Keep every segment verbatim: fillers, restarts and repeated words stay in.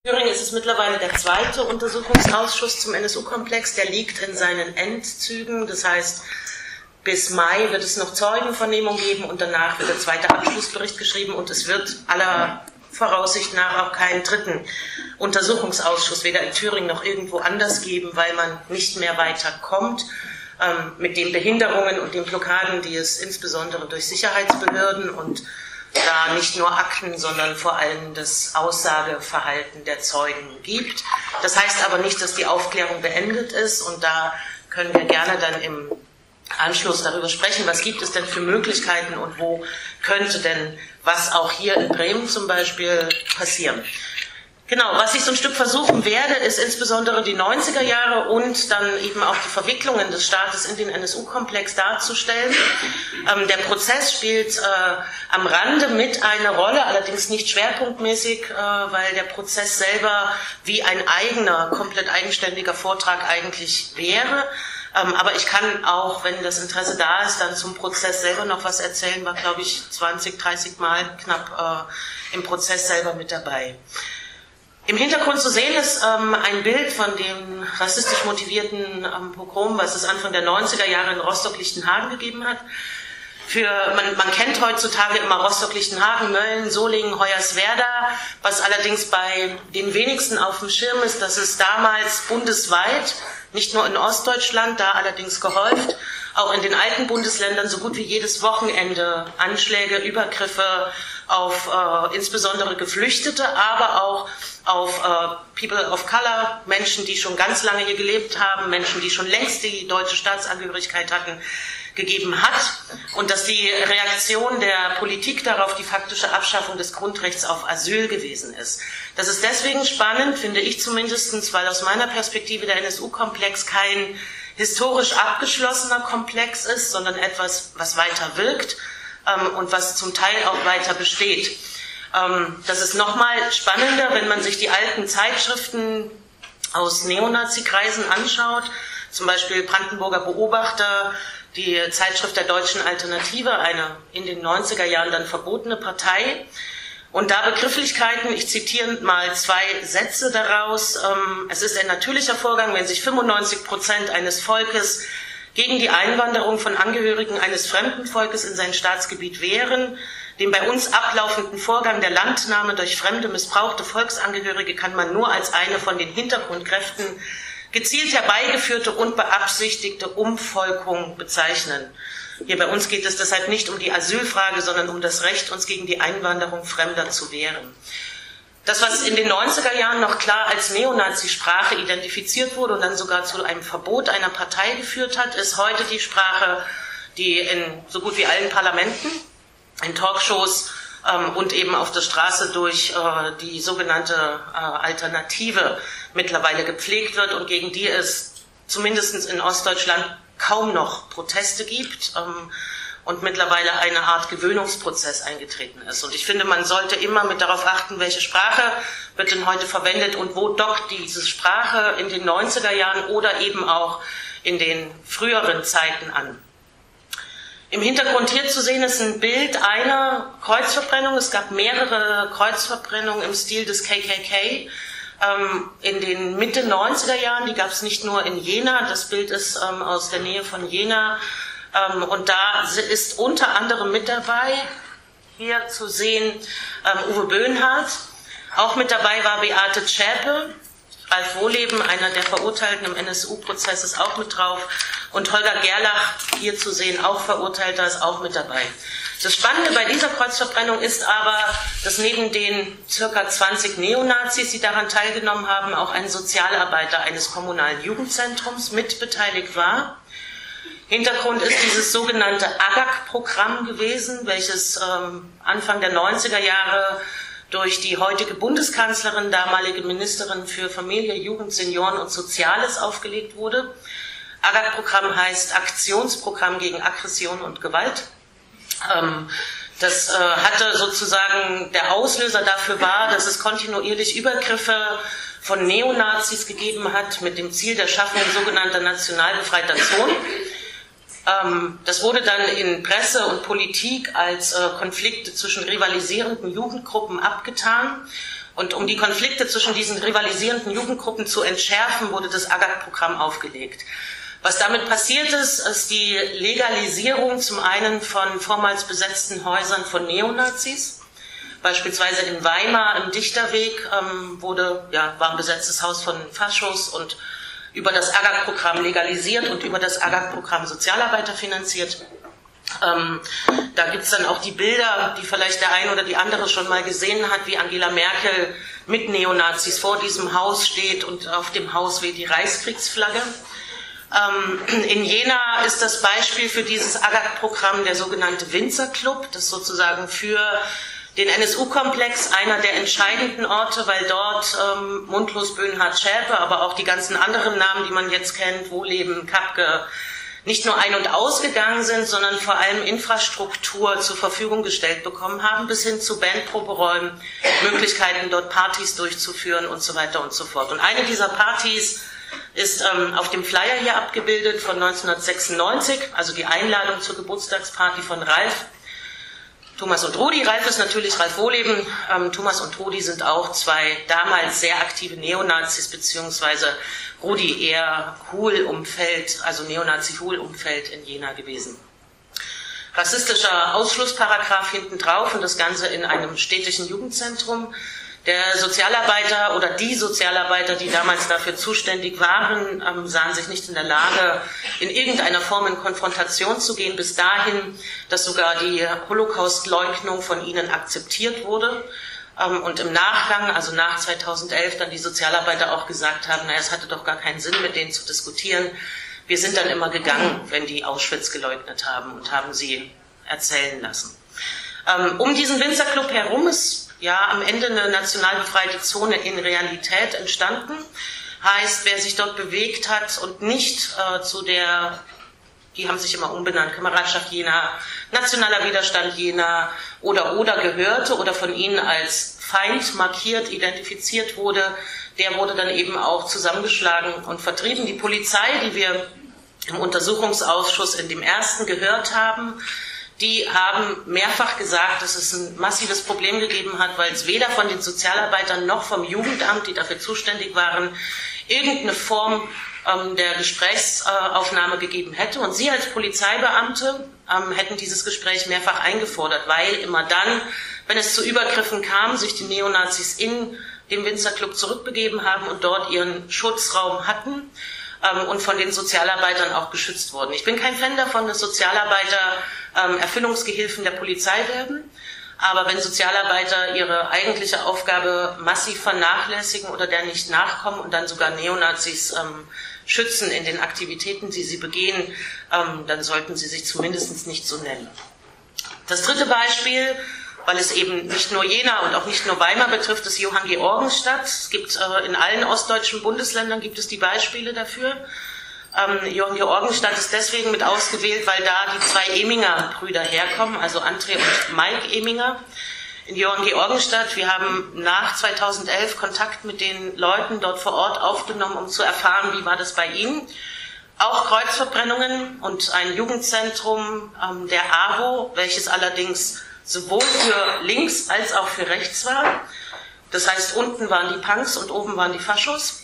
Thüringen ist es mittlerweile der zweite Untersuchungsausschuss zum N S U-Komplex. Der liegt in seinen Endzügen. Das heißt, bis Mai wird es noch Zeugenvernehmung geben und danach wird der zweite Abschlussbericht geschrieben und es wird aller Voraussicht nach auch keinen dritten Untersuchungsausschuss weder in Thüringen noch irgendwo anders geben, weil man nicht mehr weiterkommt ähm, mit den Behinderungen und den Blockaden, die es insbesondere durch Sicherheitsbehörden und da nicht nur Akten, sondern vor allem das Aussageverhalten der Zeugen gibt. Das heißt aber nicht, dass die Aufklärung beendet ist und da können wir gerne dann im Anschluss darüber sprechen, was gibt es denn für Möglichkeiten und wo könnte denn was auch hier in Bremen zum Beispiel passieren. Genau, was ich so ein Stück versuchen werde, ist insbesondere die neunziger Jahre und dann eben auch die Verwicklungen des Staates in den N S U-Komplex darzustellen. Ähm, der Prozess spielt äh, am Rande mit eine Rolle, allerdings nicht schwerpunktmäßig, äh, weil der Prozess selber wie ein eigener, komplett eigenständiger Vortrag eigentlich wäre. Ähm, aber ich kann auch, wenn das Interesse da ist, dann zum Prozess selber noch was erzählen, war, glaube ich, zwanzig, dreißig Mal knapp äh, im Prozess selber mit dabei. Im Hintergrund zu sehen ist ähm, ein Bild von dem rassistisch motivierten ähm, Pogrom, was es Anfang der neunziger Jahre in Rostock-Lichtenhagen gegeben hat. Für, man, man kennt heutzutage immer Rostock-Lichtenhagen, Mölln, Solingen, Hoyerswerda, was allerdings bei den wenigsten auf dem Schirm ist, dass es damals bundesweit, nicht nur in Ostdeutschland, da allerdings gehäuft, auch in den alten Bundesländern so gut wie jedes Wochenende Anschläge, Übergriffe auf äh, insbesondere Geflüchtete, aber auch auf äh, People of Color, Menschen, die schon ganz lange hier gelebt haben, Menschen, die schon längst die deutsche Staatsangehörigkeit hatten, gegeben hat und dass die Reaktion der Politik darauf die faktische Abschaffung des Grundrechts auf Asyl gewesen ist. Das ist deswegen spannend, finde ich zumindest, weil aus meiner Perspektive der N S U-Komplex kein historisch abgeschlossener Komplex ist, sondern etwas, was weiter wirkt ähm, und was zum Teil auch weiter besteht. Ähm, das ist nochmal spannender, wenn man sich die alten Zeitschriften aus Neonazi-Kreisen anschaut, zum Beispiel Brandenburger Beobachter, die Zeitschrift der Deutschen Alternative, eine in den neunziger Jahren dann verbotene Partei. Und da Begrifflichkeiten, ich zitiere mal zwei Sätze daraus. Es ist ein natürlicher Vorgang, wenn sich fünfundneunzig Prozent eines Volkes gegen die Einwanderung von Angehörigen eines fremden Volkes in sein Staatsgebiet wehren. Den bei uns ablaufenden Vorgang der Landnahme durch fremde, missbrauchte Volksangehörige kann man nur als eine von den Hintergrundkräften gezielt herbeigeführte und beabsichtigte Umvolkung bezeichnen. Hier bei uns geht es deshalb nicht um die Asylfrage, sondern um das Recht, uns gegen die Einwanderung Fremder zu wehren. Das, was in den neunziger Jahren noch klar als Neonazi-Sprache identifiziert wurde und dann sogar zu einem Verbot einer Partei geführt hat, ist heute die Sprache, die in so gut wie allen Parlamenten, in Talkshows ähm, und eben auf der Straße durch äh, die sogenannte äh, Alternative mittlerweile gepflegt wird und gegen die es zumindest in Ostdeutschland kaum noch Proteste gibt ähm, und mittlerweile eine Art Gewöhnungsprozess eingetreten ist. Und ich finde, man sollte immer mit darauf achten, welche Sprache wird denn heute verwendet und wo dockt diese Sprache in den neunziger Jahren oder eben auch in den früheren Zeiten an. Im Hintergrund hier zu sehen ist ein Bild einer Kreuzverbrennung. Es gab mehrere Kreuzverbrennungen im Stil des K K K. In den Mitte neunziger Jahren, die gab es nicht nur in Jena, das Bild ist ähm, aus der Nähe von Jena ähm, und da ist unter anderem mit dabei, hier zu sehen, ähm, Uwe Böhnhardt, auch mit dabei war Beate Zschäpe, Ralf Wohleben, einer der Verurteilten im N S U-Prozess, ist auch mit drauf und Holger Gerlach, hier zu sehen, auch Verurteilter, ist auch mit dabei. Das Spannende bei dieser Kreuzverbrennung ist aber, dass neben den circa zwanzig Neonazis, die daran teilgenommen haben, auch ein Sozialarbeiter eines kommunalen Jugendzentrums mitbeteiligt war. Hintergrund ist dieses sogenannte A G A K-Programm gewesen, welches ähm, Anfang der neunziger Jahre durch die heutige Bundeskanzlerin, damalige Ministerin für Familie, Jugend, Senioren und Soziales aufgelegt wurde. A G A K-Programm heißt Aktionsprogramm gegen Aggression und Gewalt. Das hatte sozusagen, der Auslöser dafür war, dass es kontinuierlich Übergriffe von Neonazis gegeben hat mit dem Ziel der Schaffung sogenannter national befreiter Zonen. Das wurde dann in Presse und Politik als Konflikte zwischen rivalisierenden Jugendgruppen abgetan Und um die Konflikte zwischen diesen rivalisierenden Jugendgruppen zu entschärfen, wurde das A G A G-Programm aufgelegt. Was damit passiert ist, ist die Legalisierung zum einen von vormals besetzten Häusern von Neonazis. Beispielsweise in Weimar im Dichterweg ähm, wurde, ja, war ein besetztes Haus von Faschos und über das A G A G-Programm legalisiert und über das A G A G-Programm Sozialarbeiter finanziert. Ähm, da gibt's dann auch die Bilder, die vielleicht der eine oder die andere schon mal gesehen hat, wie Angela Merkel mit Neonazis vor diesem Haus steht und auf dem Haus weht die Reichskriegsflagge. Ähm, in Jena ist das Beispiel für dieses A G A G-Programm der sogenannte Winzerclub, das sozusagen für den N S U-Komplex einer der entscheidenden Orte, weil dort ähm, Mundlos, Böhnhardt, Schäpe, aber auch die ganzen anderen Namen, die man jetzt kennt, Wohleben, Kapke, nicht nur ein- und ausgegangen sind, sondern vor allem Infrastruktur zur Verfügung gestellt bekommen haben, bis hin zu Bandproberäumen, Möglichkeiten, dort Partys durchzuführen und so weiter und so fort. Und eine dieser Partys ist ähm, auf dem Flyer hier abgebildet von neunzehnhundertsechsundneunzig, also die Einladung zur Geburtstagsparty von Ralf, Thomas und Rudi. Ralf ist natürlich Ralf Wohleben. Ähm, Thomas und Rudi sind auch zwei damals sehr aktive Neonazis, beziehungsweise Rudi eher Hul-Umfeld, also Neonazi-Hul-Umfeld in Jena gewesen. Rassistischer Ausschlussparagraf hinten drauf und das Ganze in einem städtischen Jugendzentrum. Der Sozialarbeiter oder die Sozialarbeiter, die damals dafür zuständig waren, ähm, sahen sich nicht in der Lage, in irgendeiner Form in Konfrontation zu gehen, bis dahin, dass sogar die Holocaust-Leugnung von ihnen akzeptiert wurde. Ähm, und im Nachgang, also nach zweitausendelf, dann die Sozialarbeiter auch gesagt haben, naja, es hatte doch gar keinen Sinn, mit denen zu diskutieren. Wir sind dann immer gegangen, wenn die Auschwitz geleugnet haben und haben sie erzählen lassen. Ähm, um diesen Winzerclub herum ist ja am Ende eine national befreite Zone in Realität entstanden. Heißt, wer sich dort bewegt hat und nicht äh, zu der, die haben sich immer umbenannt, Kameradschaft Jena, Nationaler Widerstand Jena oder oder gehörte oder von ihnen als Feind markiert, identifiziert wurde, der wurde dann eben auch zusammengeschlagen und vertrieben. Die Polizei, die wir im Untersuchungsausschuss in dem ersten gehört haben, die haben mehrfach gesagt, dass es ein massives Problem gegeben hat, weil es weder von den Sozialarbeitern noch vom Jugendamt, die dafür zuständig waren, irgendeine Form ähm, der Gesprächsaufnahme gegeben hätte. Und sie als Polizeibeamte ähm, hätten dieses Gespräch mehrfach eingefordert, weil immer dann, wenn es zu Übergriffen kam, sich die Neonazis in den Winzerclub zurückbegeben haben und dort ihren Schutzraum hatten und von den Sozialarbeitern auch geschützt wurden. Ich bin kein Fan davon, dass Sozialarbeiter ähm, Erfüllungsgehilfen der Polizei werden, aber wenn Sozialarbeiter ihre eigentliche Aufgabe massiv vernachlässigen oder der nicht nachkommen und dann sogar Neonazis ähm, schützen in den Aktivitäten, die sie begehen, ähm, dann sollten sie sich zumindest nicht so nennen. Das dritte Beispiel, weil es eben nicht nur Jena und auch nicht nur Weimar betrifft, ist Johanngeorgenstadt. Es gibt äh, in allen ostdeutschen Bundesländern gibt es die Beispiele dafür. Ähm, Johanngeorgenstadt ist deswegen mit ausgewählt, weil da die zwei Eminger-Brüder herkommen, also André und Mike Eminger. In Johanngeorgenstadt, wir haben nach zweitausendelf Kontakt mit den Leuten dort vor Ort aufgenommen, um zu erfahren, wie war das bei ihnen. Auch Kreuzverbrennungen und ein Jugendzentrum ähm, der A W O, welches allerdings sowohl für links als auch für rechts war. Das heißt, unten waren die Punks und oben waren die Faschos.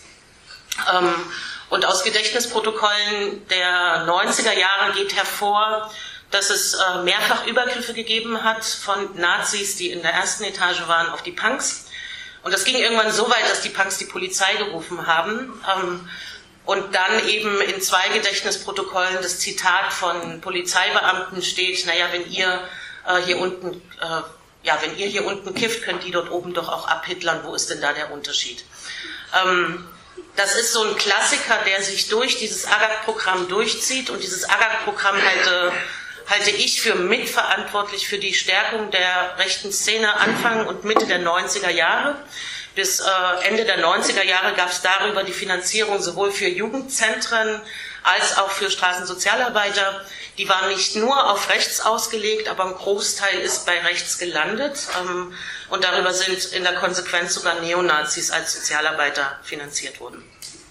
Ähm, und aus Gedächtnisprotokollen der neunziger Jahre geht hervor, dass es äh, mehrfach Übergriffe gegeben hat von Nazis, die in der ersten Etage waren, auf die Punks. Und das ging irgendwann so weit, dass die Punks die Polizei gerufen haben. Ähm, und dann eben in zwei Gedächtnisprotokollen das Zitat von Polizeibeamten steht, naja, wenn ihr hier unten, äh, ja, wenn ihr hier unten kifft, könnt ihr dort oben doch auch abhitlern. Wo ist denn da der Unterschied? Ähm, das ist so ein Klassiker, der sich durch dieses A G A G-Programm durchzieht und dieses A G A G-Programm halte, halte ich für mitverantwortlich für die Stärkung der rechten Szene Anfang und Mitte der neunziger Jahre. Bis äh, Ende der neunziger Jahre gab es darüber die Finanzierung sowohl für Jugendzentren als auch für Straßensozialarbeiter. Die waren nicht nur auf rechts ausgelegt, aber ein Großteil ist bei rechts gelandet. Ähm, und darüber sind in der Konsequenz sogar Neonazis als Sozialarbeiter finanziert worden.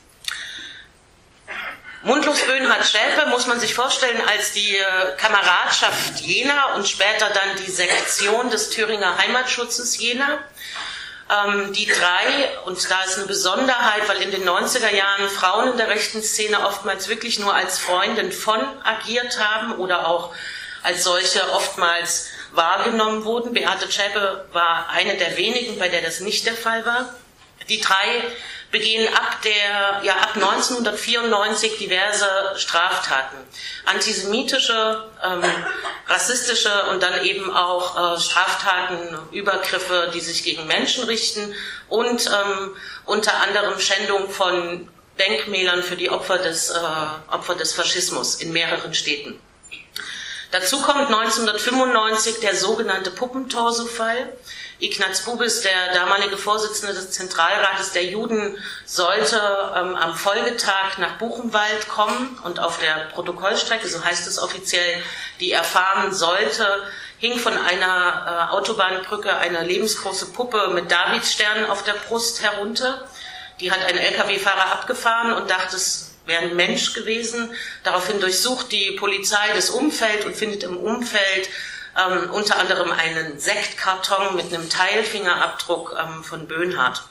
Mundlos Böhnhardt Schäpe muss man sich vorstellen als die äh, Kameradschaft Jena und später dann die Sektion des Thüringer Heimatschutzes Jena. Ähm, die drei, und da ist eine Besonderheit, weil in den neunziger Jahren Frauen in der rechten Szene oftmals wirklich nur als Freundin von agiert haben oder auch als solche oftmals wahrgenommen wurden. Beate Zschäpe war eine der wenigen, bei der das nicht der Fall war. Die drei begehen ab, der, ja, ab neunzehnhundertvierundneunzig diverse Straftaten. Antisemitische, ähm, rassistische und dann eben auch äh, Straftaten, Übergriffe, die sich gegen Menschen richten und ähm, unter anderem Schändung von Denkmälern für die Opfer des, äh, Opfer des Faschismus in mehreren Städten. Dazu kommt neunzehnhundertfünfundneunzig der sogenannte Puppentorso-Fall. Ignaz Bubis, der damalige Vorsitzende des Zentralrates der Juden, sollte ähm, am Folgetag nach Buchenwald kommen und auf der Protokollstrecke, so heißt es offiziell, die er fahren sollte, hing von einer äh, Autobahnbrücke eine lebensgroße Puppe mit Davidsternen auf der Brust herunter. Die hat ein L K W-Fahrer abgefahren und dachte, es wäre ein Mensch gewesen. Daraufhin durchsucht die Polizei das Umfeld und findet im Umfeld ähm, unter anderem einen Sektkarton mit einem Teilfingerabdruck ähm, von Böhnhardt.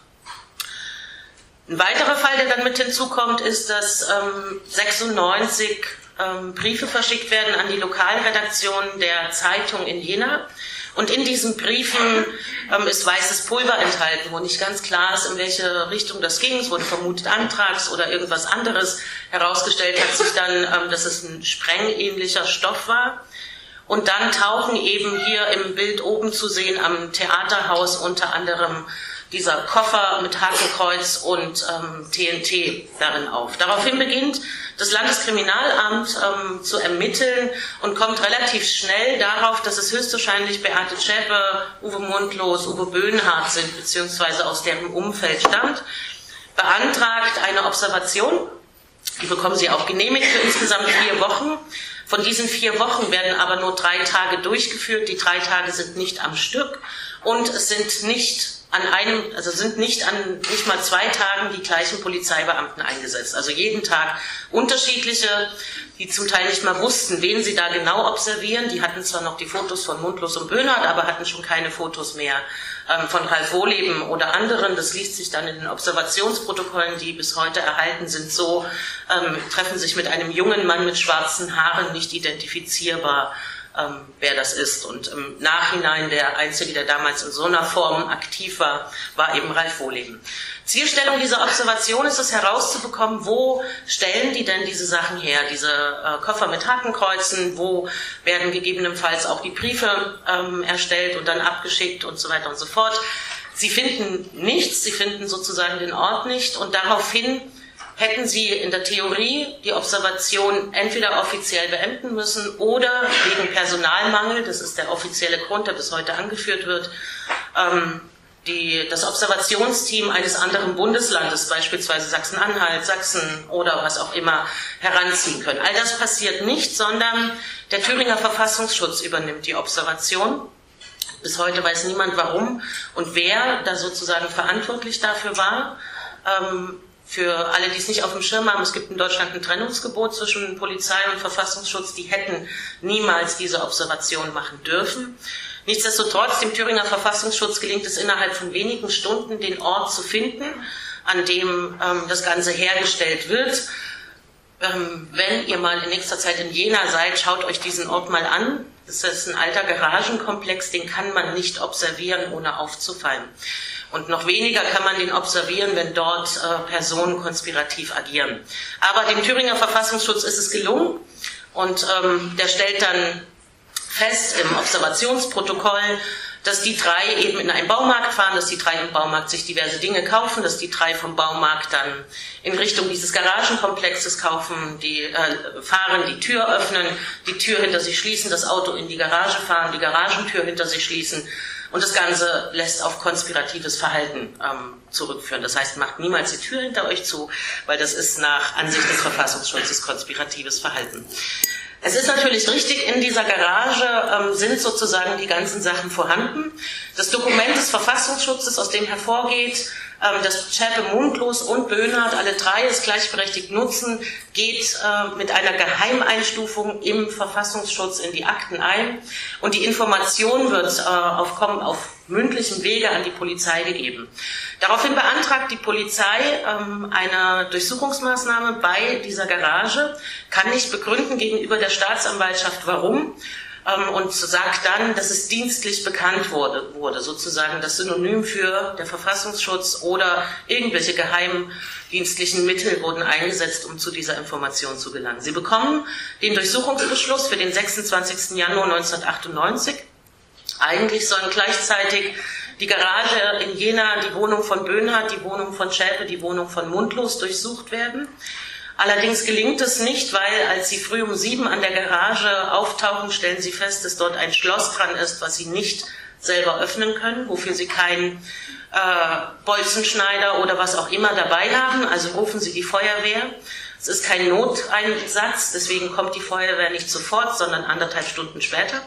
Ein weiterer Fall, der dann mit hinzukommt, ist, dass ähm, sechsundneunzig ähm, Briefe verschickt werden an die Lokalredaktion der Zeitung in Jena. Und in diesen Briefen ähm, ist weißes Pulver enthalten, wo nicht ganz klar ist, in welche Richtung das ging. Es wurde vermutet Anthrax oder irgendwas anderes. Herausgestellt hat sich dann, ähm, dass es ein sprengähnlicher Stoff war. Und dann tauchen eben hier im Bild oben zu sehen am Theaterhaus unter anderem dieser Koffer mit Hakenkreuz und ähm, T N T darin auf. Daraufhin beginnt das Landeskriminalamt ähm, zu ermitteln und kommt relativ schnell darauf, dass es höchstwahrscheinlich Beate Zschäpe, Uwe Mundlos, Uwe Böhnhardt sind, beziehungsweise aus deren Umfeld stammt, beantragt eine Observation. Die bekommen sie auch genehmigt für insgesamt vier Wochen. Von diesen vier Wochen werden aber nur drei Tage durchgeführt. Die drei Tage sind nicht am Stück und es sind nicht an einem, also sind nicht an nicht mal zwei Tagen die gleichen Polizeibeamten eingesetzt. Also jeden Tag unterschiedliche, die zum Teil nicht mal wussten, wen sie da genau observieren. Die hatten zwar noch die Fotos von Mundlos und Böhnhardt, aber hatten schon keine Fotos mehr ähm, von Ralf Wohleben oder anderen. Das liest sich dann in den Observationsprotokollen, die bis heute erhalten sind, so, ähm, treffen sich mit einem jungen Mann mit schwarzen Haaren, nicht identifizierbar, Ähm, wer das ist. Und im Nachhinein der Einzige, der damals in so einer Form aktiv war, war eben Ralf Wohleben. Zielstellung dieser Observation ist es herauszubekommen, wo stellen die denn diese Sachen her, diese äh, Koffer mit Hakenkreuzen, wo werden gegebenenfalls auch die Briefe ähm, erstellt und dann abgeschickt und so weiter und so fort. Sie finden nichts, sie finden sozusagen den Ort nicht und daraufhin hätten sie in der Theorie die Observation entweder offiziell beenden müssen oder wegen Personalmangel, das ist der offizielle Grund, der bis heute angeführt wird, ähm, die, das Observationsteam eines anderen Bundeslandes, beispielsweise Sachsen-Anhalt, Sachsen oder was auch immer, heranziehen können. All das passiert nicht, sondern der Thüringer Verfassungsschutz übernimmt die Observation. Bis heute weiß niemand warum und wer da sozusagen verantwortlich dafür war. Ähm, Für alle, die es nicht auf dem Schirm haben, es gibt in Deutschland ein Trennungsgebot zwischen Polizei und Verfassungsschutz. Die hätten niemals diese Observation machen dürfen. Nichtsdestotrotz, dem Thüringer Verfassungsschutz gelingt es innerhalb von wenigen Stunden, den Ort zu finden, an dem ähm, das Ganze hergestellt wird. Ähm, wenn ihr mal in nächster Zeit in Jena seid, schaut euch diesen Ort mal an. Das ist ein alter Garagenkomplex, den kann man nicht observieren, ohne aufzufallen. Und noch weniger kann man den observieren, wenn dort äh, Personen konspirativ agieren. Aber dem Thüringer Verfassungsschutz ist es gelungen und ähm, der stellt dann fest im Observationsprotokoll, dass die drei eben in einen Baumarkt fahren, dass die drei im Baumarkt sich diverse Dinge kaufen, dass die drei vom Baumarkt dann in Richtung dieses Garagenkomplexes kaufen, die äh, fahren, die Tür öffnen, die Tür hinter sich schließen, das Auto in die Garage fahren, die Garagentür hinter sich schließen. Und das Ganze lässt auf konspiratives Verhalten ähm, zurückführen. Das heißt, macht niemals die Tür hinter euch zu, weil das ist nach Ansicht des Verfassungsschutzes konspiratives Verhalten. Es ist natürlich richtig, in dieser Garage ähm, sind sozusagen die ganzen Sachen vorhanden. Das Dokument des Verfassungsschutzes, aus dem hervorgeht, ähm, dass Zschäpe, Mundlos und Böhnhardt, alle drei es gleichberechtigt nutzen, geht äh, mit einer Geheimeinstufung im Verfassungsschutz in die Akten ein. Und die Information wird äh, auf, auf mündlichem Wege an die Polizei gegeben. Daraufhin beantragt die Polizei ähm, eine Durchsuchungsmaßnahme bei dieser Garage, kann nicht begründen gegenüber der Staatsanwaltschaft, warum, ähm, und sagt dann, dass es dienstlich bekannt wurde, wurde, sozusagen das Synonym für der Verfassungsschutz oder irgendwelche geheimdienstlichen Mittel wurden eingesetzt, um zu dieser Information zu gelangen. Sie bekommen den Durchsuchungsbeschluss für den sechsundzwanzigsten Januar neunzehnhundertachtundneunzig. Eigentlich sollen gleichzeitig die Garage in Jena, die Wohnung von Böhnhardt, die Wohnung von Zschäpe, die Wohnung von Mundlos durchsucht werden. Allerdings gelingt es nicht, weil als sie früh um sieben an der Garage auftauchen, stellen sie fest, dass dort ein Schloss dran ist, was sie nicht selber öffnen können, wofür sie keinen äh, Bolzenschneider oder was auch immer dabei haben. Also rufen sie die Feuerwehr. Es ist kein Noteinsatz, deswegen kommt die Feuerwehr nicht sofort, sondern anderthalb Stunden später.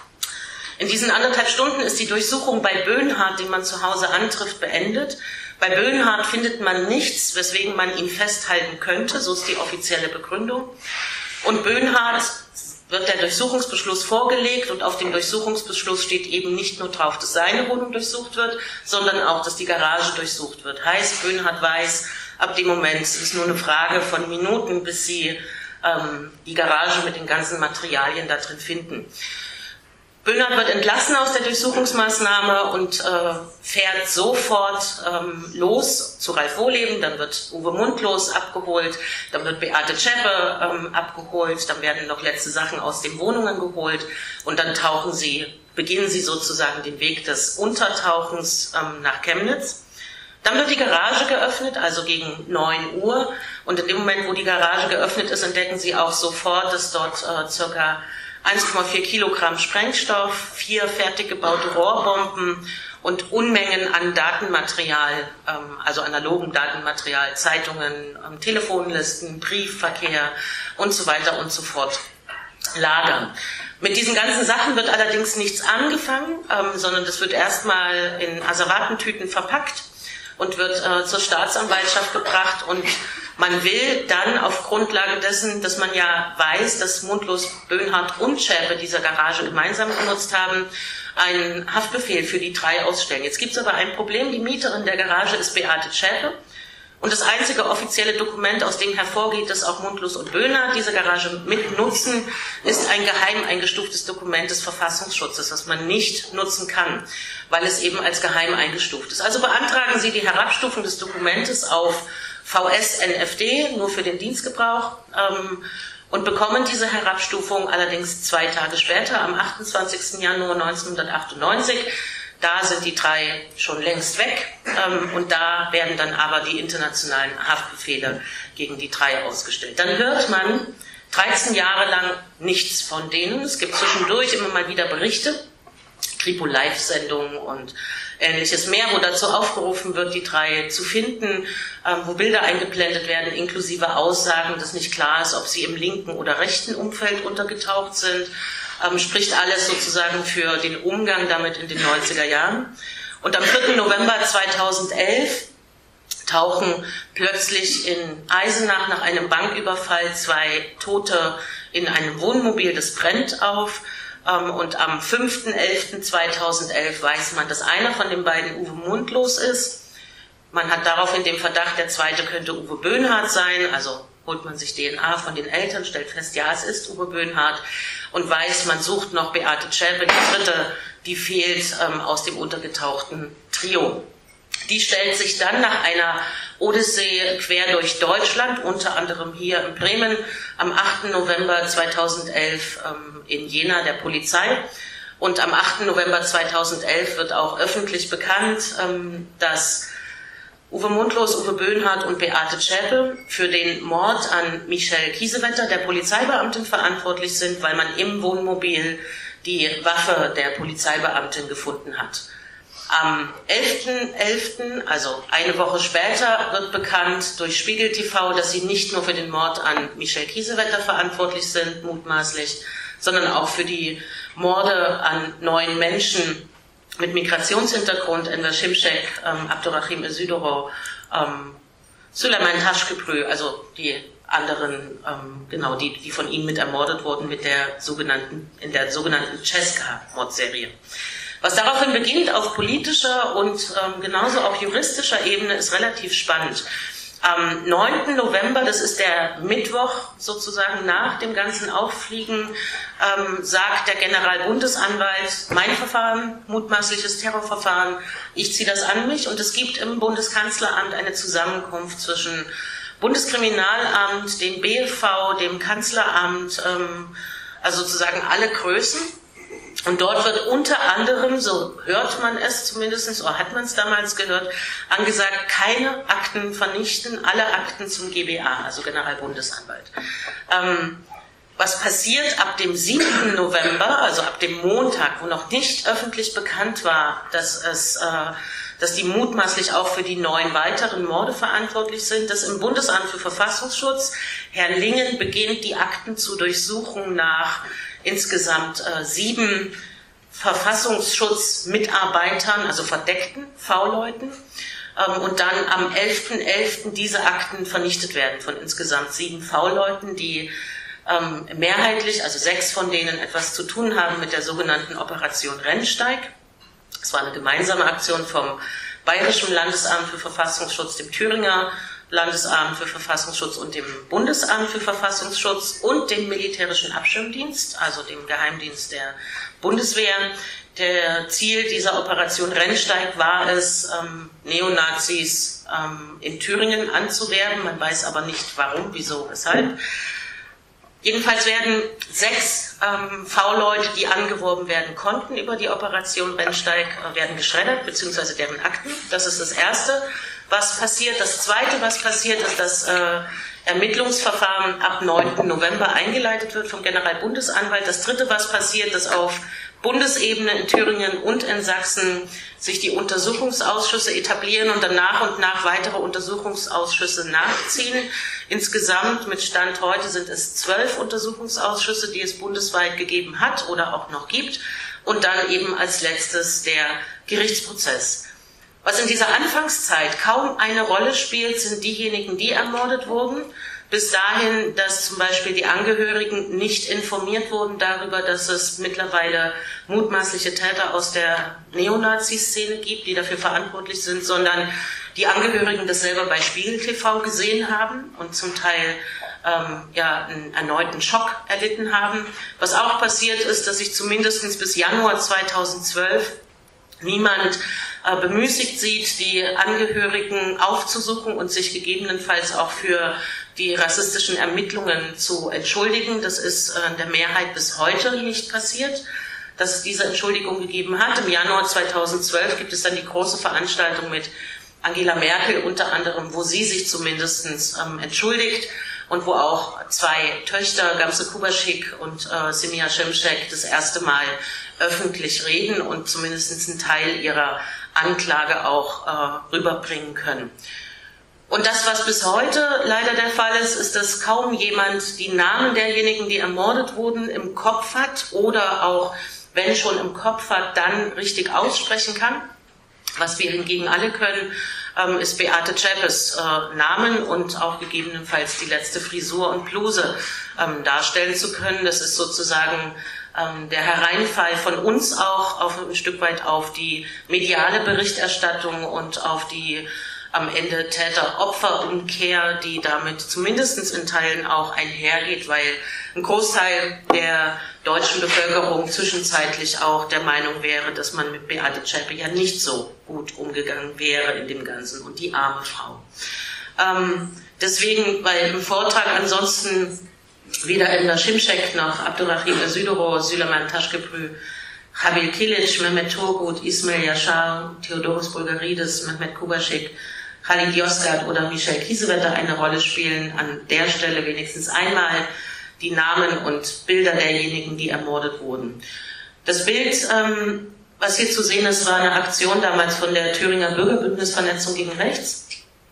In diesen anderthalb Stunden ist die Durchsuchung bei Böhnhardt, den man zu Hause antrifft, beendet. Bei Böhnhardt findet man nichts, weswegen man ihn festhalten könnte, so ist die offizielle Begründung. Und Böhnhardt wird der Durchsuchungsbeschluss vorgelegt und auf dem Durchsuchungsbeschluss steht eben nicht nur drauf, dass seine Wohnung durchsucht wird, sondern auch, dass die Garage durchsucht wird. Heißt, Böhnhardt weiß, ab dem Moment ist es nur eine Frage von Minuten, bis sie ähm, die Garage mit den ganzen Materialien da drin finden. Böhnhardt wird entlassen aus der Durchsuchungsmaßnahme und äh, fährt sofort ähm, los zu Ralf Wohleben, dann wird Uwe Mundlos abgeholt, dann wird Beate Zschäpe ähm, abgeholt, dann werden noch letzte Sachen aus den Wohnungen geholt und dann tauchen sie, beginnen sie sozusagen den Weg des Untertauchens ähm, nach Chemnitz. Dann wird die Garage geöffnet, also gegen neun Uhr, und in dem Moment, wo die Garage geöffnet ist, entdecken sie auch sofort, dass dort äh, circa eins Komma vier Kilogramm Sprengstoff, vier fertig gebaute Rohrbomben und Unmengen an Datenmaterial, also analogem Datenmaterial, Zeitungen, Telefonlisten, Briefverkehr und so weiter und so fort lagern. Mit diesen ganzen Sachen wird allerdings nichts angefangen, sondern das wird erstmal in Asservatentüten verpackt und wird äh, zur Staatsanwaltschaft gebracht, und man will dann auf Grundlage dessen, dass man ja weiß, dass Mundlos, Böhnhardt und Zschäpe diese Garage gemeinsam genutzt haben, einen Haftbefehl für die drei ausstellen. Jetzt gibt es aber ein Problem, die Mieterin der Garage ist Beate Zschäpe, und das einzige offizielle Dokument, aus dem hervorgeht, dass auch Mundlos und Böhnhardt diese Garage mitnutzen, ist ein geheim eingestuftes Dokument des Verfassungsschutzes, das man nicht nutzen kann, weil es eben als geheim eingestuft ist. Also beantragen Sie die Herabstufung des Dokumentes auf V S N F D, nur für den Dienstgebrauch, ähm, und bekommen diese Herabstufung allerdings zwei Tage später, am achtundzwanzigsten Januar neunzehnhundertachtundneunzig. Da sind die drei schon längst weg, ähm, und da werden dann aber die internationalen Haftbefehle gegen die drei ausgestellt. Dann hört man dreizehn Jahre lang nichts von denen. Es gibt zwischendurch immer mal wieder Berichte, Kripo-Live-Sendungen und ähnliches mehr, wo dazu aufgerufen wird, die drei zu finden, ähm, wo Bilder eingeblendet werden, inklusive Aussagen, dass nicht klar ist, ob sie im linken oder rechten Umfeld untergetaucht sind. Ähm, spricht alles sozusagen für den Umgang damit in den neunziger Jahren. Und am vierten November zweitausendelf tauchen plötzlich in Eisenach nach einem Banküberfall zwei Tote in einem Wohnmobil, das brennt, auf. Ähm, und am fünften elften zweitausendelf weiß man, dass einer von den beiden Uwe Mundlos ist. Man hat daraufhin den Verdacht, der zweite könnte Uwe Böhnhardt sein, also holt man sich D N A von den Eltern, stellt fest, ja, es ist Uwe Böhnhardt, und weiß, man sucht noch Beate Zschäpe, die dritte, die fehlt ähm, aus dem untergetauchten Trio. Die stellt sich dann nach einer Odyssee quer durch Deutschland, unter anderem hier in Bremen, am achten November zweitausendelf ähm, in Jena der Polizei. Und am achten November zweitausendelf wird auch öffentlich bekannt, ähm, dass Uwe Mundlos, Uwe Böhnhardt und Beate Zschäpe für den Mord an Michelle Kiesewetter, der Polizeibeamtin, verantwortlich sind, weil man im Wohnmobil die Waffe der Polizeibeamtin gefunden hat. Am elften elften, also eine Woche später, wird bekannt durch Spiegel T V, dass sie nicht nur für den Mord an Michelle Kiesewetter verantwortlich sind, mutmaßlich, sondern auch für die Morde an neun Menschen mit Migrationshintergrund, Enver Şimşek, ähm, Abdurrahim Özüdoro, ähm, Süleyman Taşköprü, also die anderen, ähm, genau, die, die von ihnen mit ermordet wurden mit der sogenannten, in der sogenannten Cesca-Mordserie. Was daraufhin beginnt auf politischer und ähm, genauso auch juristischer Ebene, ist relativ spannend. Am neunten November, das ist der Mittwoch sozusagen nach dem ganzen Auffliegen, ähm, sagt der Generalbundesanwalt, mein Verfahren, mutmaßliches Terrorverfahren, ich ziehe das an mich, und es gibt im Bundeskanzleramt eine Zusammenkunft zwischen Bundeskriminalamt, dem B F V, dem Kanzleramt, ähm, also sozusagen alle Größen. Und dort wird unter anderem, so hört man es zumindest, oder hat man es damals gehört, angesagt, keine Akten vernichten, alle Akten zum G B A, also Generalbundesanwalt. Ähm, was passiert ab dem siebten November, also ab dem Montag, wo noch nicht öffentlich bekannt war, dass es, äh, dass die mutmaßlich auch für die neun weiteren Morde verantwortlich sind, dass im Bundesamt für Verfassungsschutz Herr Lingen beginnt, die Akten zu durchsuchen nach insgesamt äh, sieben Verfassungsschutzmitarbeitern, also verdeckten V-Leuten, ähm, und dann am elften elften diese Akten vernichtet werden von insgesamt sieben V-Leuten, die ähm, mehrheitlich, also sechs von denen, etwas zu tun haben mit der sogenannten Operation Rennsteig. Es war eine gemeinsame Aktion vom Bayerischen Landesamt für Verfassungsschutz, dem Thüringer Landesamt für Verfassungsschutz und dem Bundesamt für Verfassungsschutz und dem Militärischen Abschirmdienst, also dem Geheimdienst der Bundeswehr. Der Ziel dieser Operation Rennsteig war es, ähm, Neonazis ähm, in Thüringen anzuwerben. Man weiß aber nicht warum, wieso, weshalb. Jedenfalls werden sechs ähm, V-Leute, die angeworben werden konnten über die Operation Rennsteig, äh, werden geschreddert, beziehungsweise deren Akten. Das ist das Erste, was passiert. Das Zweite, was passiert, ist, dass äh, Ermittlungsverfahren ab neunten November eingeleitet wird vom Generalbundesanwalt. Das Dritte, was passiert, dass auf Bundesebene in Thüringen und in Sachsen sich die Untersuchungsausschüsse etablieren und dann nach und nach weitere Untersuchungsausschüsse nachziehen. Insgesamt mit Stand heute sind es zwölf Untersuchungsausschüsse, die es bundesweit gegeben hat oder auch noch gibt. Und dann eben als letztes der Gerichtsprozess. Was in dieser Anfangszeit kaum eine Rolle spielt, sind diejenigen, die ermordet wurden. Bis dahin, dass zum Beispiel die Angehörigen nicht informiert wurden darüber, dass es mittlerweile mutmaßliche Täter aus der Neonazi-Szene gibt, die dafür verantwortlich sind, sondern die Angehörigen das selber bei Spiegel T V gesehen haben und zum Teil ähm, ja, einen erneuten Schock erlitten haben. Was auch passiert ist, dass sich zumindest bis Januar zweitausendzwölf niemand äh, bemüßigt sieht, die Angehörigen aufzusuchen und sich gegebenenfalls auch für die rassistischen Ermittlungen zu entschuldigen. Das ist äh, der Mehrheit bis heute nicht passiert, dass es diese Entschuldigung gegeben hat. Im Januar zweitausendzwölf gibt es dann die große Veranstaltung mit Angela Merkel unter anderem, wo sie sich zumindest ähm, entschuldigt und wo auch zwei Töchter, Gamze Kubaschik und äh, Semia Şimşek, das erste Mal öffentlich reden und zumindest einen Teil ihrer Anklage auch äh, rüberbringen können. Und das, was bis heute leider der Fall ist, ist, dass kaum jemand die Namen derjenigen, die ermordet wurden, im Kopf hat oder auch, wenn schon im Kopf hat, dann richtig aussprechen kann. Was wir hingegen alle können, ähm, ist Beate Zschäpes äh, Namen und auch gegebenenfalls die letzte Frisur und Bluse ähm, darstellen zu können. Das ist sozusagen ähm, der Hereinfall von uns auch auf ein Stück weit auf die mediale Berichterstattung und auf die am Ende Täter-Opfer-Umkehr, die damit zumindest in Teilen auch einhergeht, weil ein Großteil der deutschen Bevölkerung zwischenzeitlich auch der Meinung wäre, dass man mit Beate Zschäpe ja nicht so gut umgegangen wäre in dem Ganzen und die arme Frau. Ähm, deswegen, weil im Vortrag ansonsten weder Emre Şimşek noch Abdurrahim Özülürü, Süleyman Taşköprü, Habil Kilic, Mehmet Turgut, Ismail Yaşar, Theodoros Bulgaridis, Mehmet Kubaschik, Khalid Yozgat oder Michel Kiesewetter eine Rolle spielen. An der Stelle wenigstens einmal die Namen und Bilder derjenigen, die ermordet wurden. Das Bild, ähm, was hier zu sehen ist, war eine Aktion damals von der Thüringer Bürgerbündnisvernetzung gegen Rechts,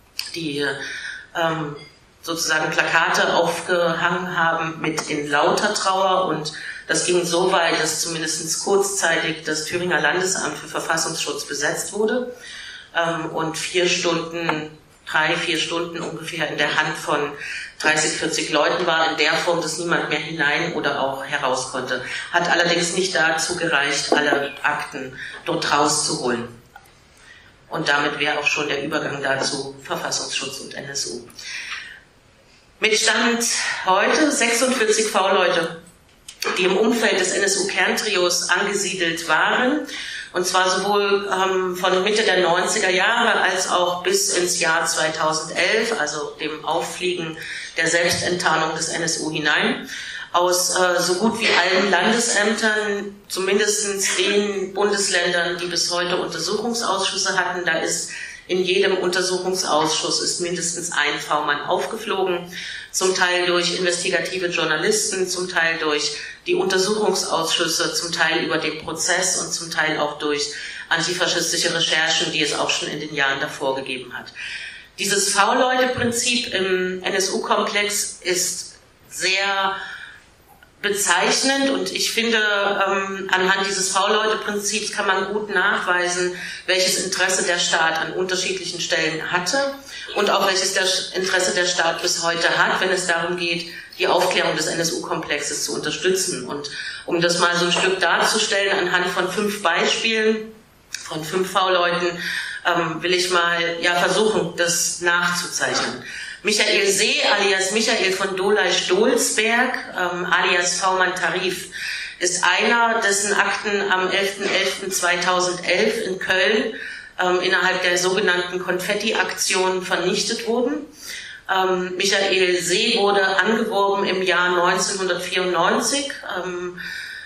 die ähm, sozusagen Plakate aufgehangen haben mit in lauter Trauer, und das ging so weit, dass zumindest kurzzeitig das Thüringer Landesamt für Verfassungsschutz besetzt wurde ähm, und vier Stunden drei, vier Stunden ungefähr in der Hand von dreißig, vierzig Leuten war, in der Form, dass niemand mehr hinein oder auch heraus konnte. Hat allerdings nicht dazu gereicht, alle Akten dort rauszuholen. Und damit wäre auch schon der Übergang dazu Verfassungsschutz und N S U. Mit Stand heute sechsundvierzig V-Leute, die im Umfeld des N S U-Kerntrios angesiedelt waren, und zwar sowohl ähm, von Mitte der neunziger Jahre als auch bis ins Jahr zweitausendelf, also dem Auffliegen der Selbstenttarnung des N S U hinein, aus äh, so gut wie allen Landesämtern, zumindest den Bundesländern, die bis heute Untersuchungsausschüsse hatten. Da ist in jedem Untersuchungsausschuss ist mindestens ein V-Mann aufgeflogen, zum Teil durch investigative Journalisten, zum Teil durch die Untersuchungsausschüsse, zum Teil über den Prozess und zum Teil auch durch antifaschistische Recherchen, die es auch schon in den Jahren davor gegeben hat. Dieses V-Leute-Prinzip im N S U-Komplex ist sehr bezeichnend und ich finde, ähm, anhand dieses V-Leute-Prinzips kann man gut nachweisen, welches Interesse der Staat an unterschiedlichen Stellen hatte und auch welches der Interesse der Staat bis heute hat, wenn es darum geht, die Aufklärung des N S U-Komplexes zu unterstützen. Und um das mal so ein Stück darzustellen, anhand von fünf Beispielen von fünf V-Leuten, ähm, will ich mal ja versuchen, das nachzuzeichnen. Michael See, alias Michael von Dolay-Stolzberg, ähm, alias V-Mann Tarif, ist einer, dessen Akten am elften elften zweitausendelf in Köln ähm, innerhalb der sogenannten Konfetti-Aktion vernichtet wurden. Ähm, Michael See wurde angeworben im Jahr neunzehnhundertvierundneunzig, ähm,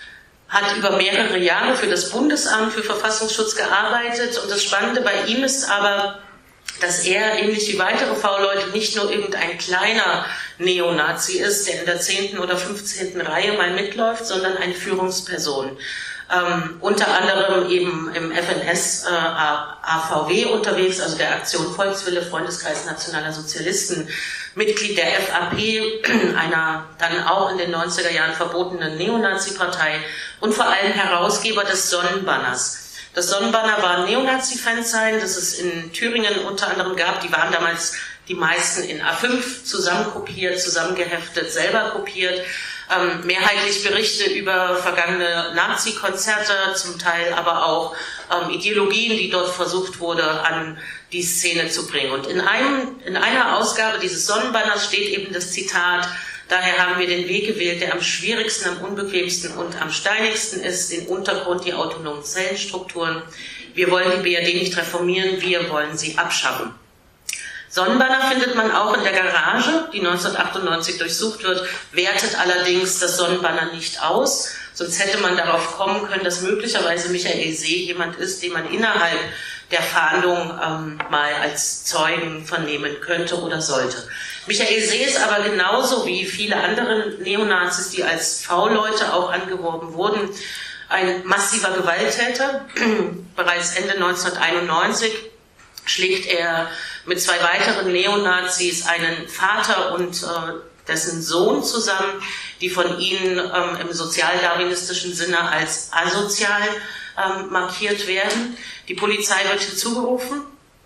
hat über mehrere Jahre für das Bundesamt für Verfassungsschutz gearbeitet und das Spannende bei ihm ist aber, dass er, ähnlich wie weitere V-Leute, nicht nur irgendein kleiner Neonazi ist, der in der zehnten oder fünfzehnten Reihe mal mitläuft, sondern eine Führungsperson. Ähm, unter anderem eben im F N S äh, A V W unterwegs, also der Aktion Volkswille, Freundeskreis Nationaler Sozialisten, Mitglied der F A P, einer dann auch in den neunziger Jahren verbotenen Neonazi-Partei und vor allem Herausgeber des Sonnenbanners. Das Sonnenbanner war ein Neonazi-Fansign, das es in Thüringen unter anderem gab. Die waren damals die meisten in A fünf zusammenkopiert, zusammengeheftet, selber kopiert. Ähm, mehrheitlich Berichte über vergangene Nazi-Konzerte, zum Teil aber auch ähm, Ideologien, die dort versucht wurde, an die Szene zu bringen. Und in, einem, in einer Ausgabe dieses Sonnenbanners steht eben das Zitat: Daher haben wir den Weg gewählt, der am schwierigsten, am unbequemsten und am steinigsten ist, den Untergrund, die autonomen Zellenstrukturen. Wir wollen die B R D nicht reformieren, wir wollen sie abschaffen. Sonnenbanner findet man auch in der Garage, die neunzehnhundertachtundneunzig durchsucht wird, wertet allerdings das Sonnenbanner nicht aus. Sonst hätte man darauf kommen können, dass möglicherweise Michael See jemand ist, den man innerhalb der Fahndung ähm, mal als Zeugen vernehmen könnte oder sollte. Michael See ist aber genauso wie viele andere Neonazis, die als V-Leute auch angeworben wurden, ein massiver Gewalttäter. Bereits Ende neunzehnhunderteinundneunzig schlägt er mit zwei weiteren Neonazis einen Vater und äh, dessen Sohn zusammen, die von ihnen ähm, im sozialdarwinistischen Sinne als asozial ähm, markiert werden. Die Polizei wird hinzugerufen,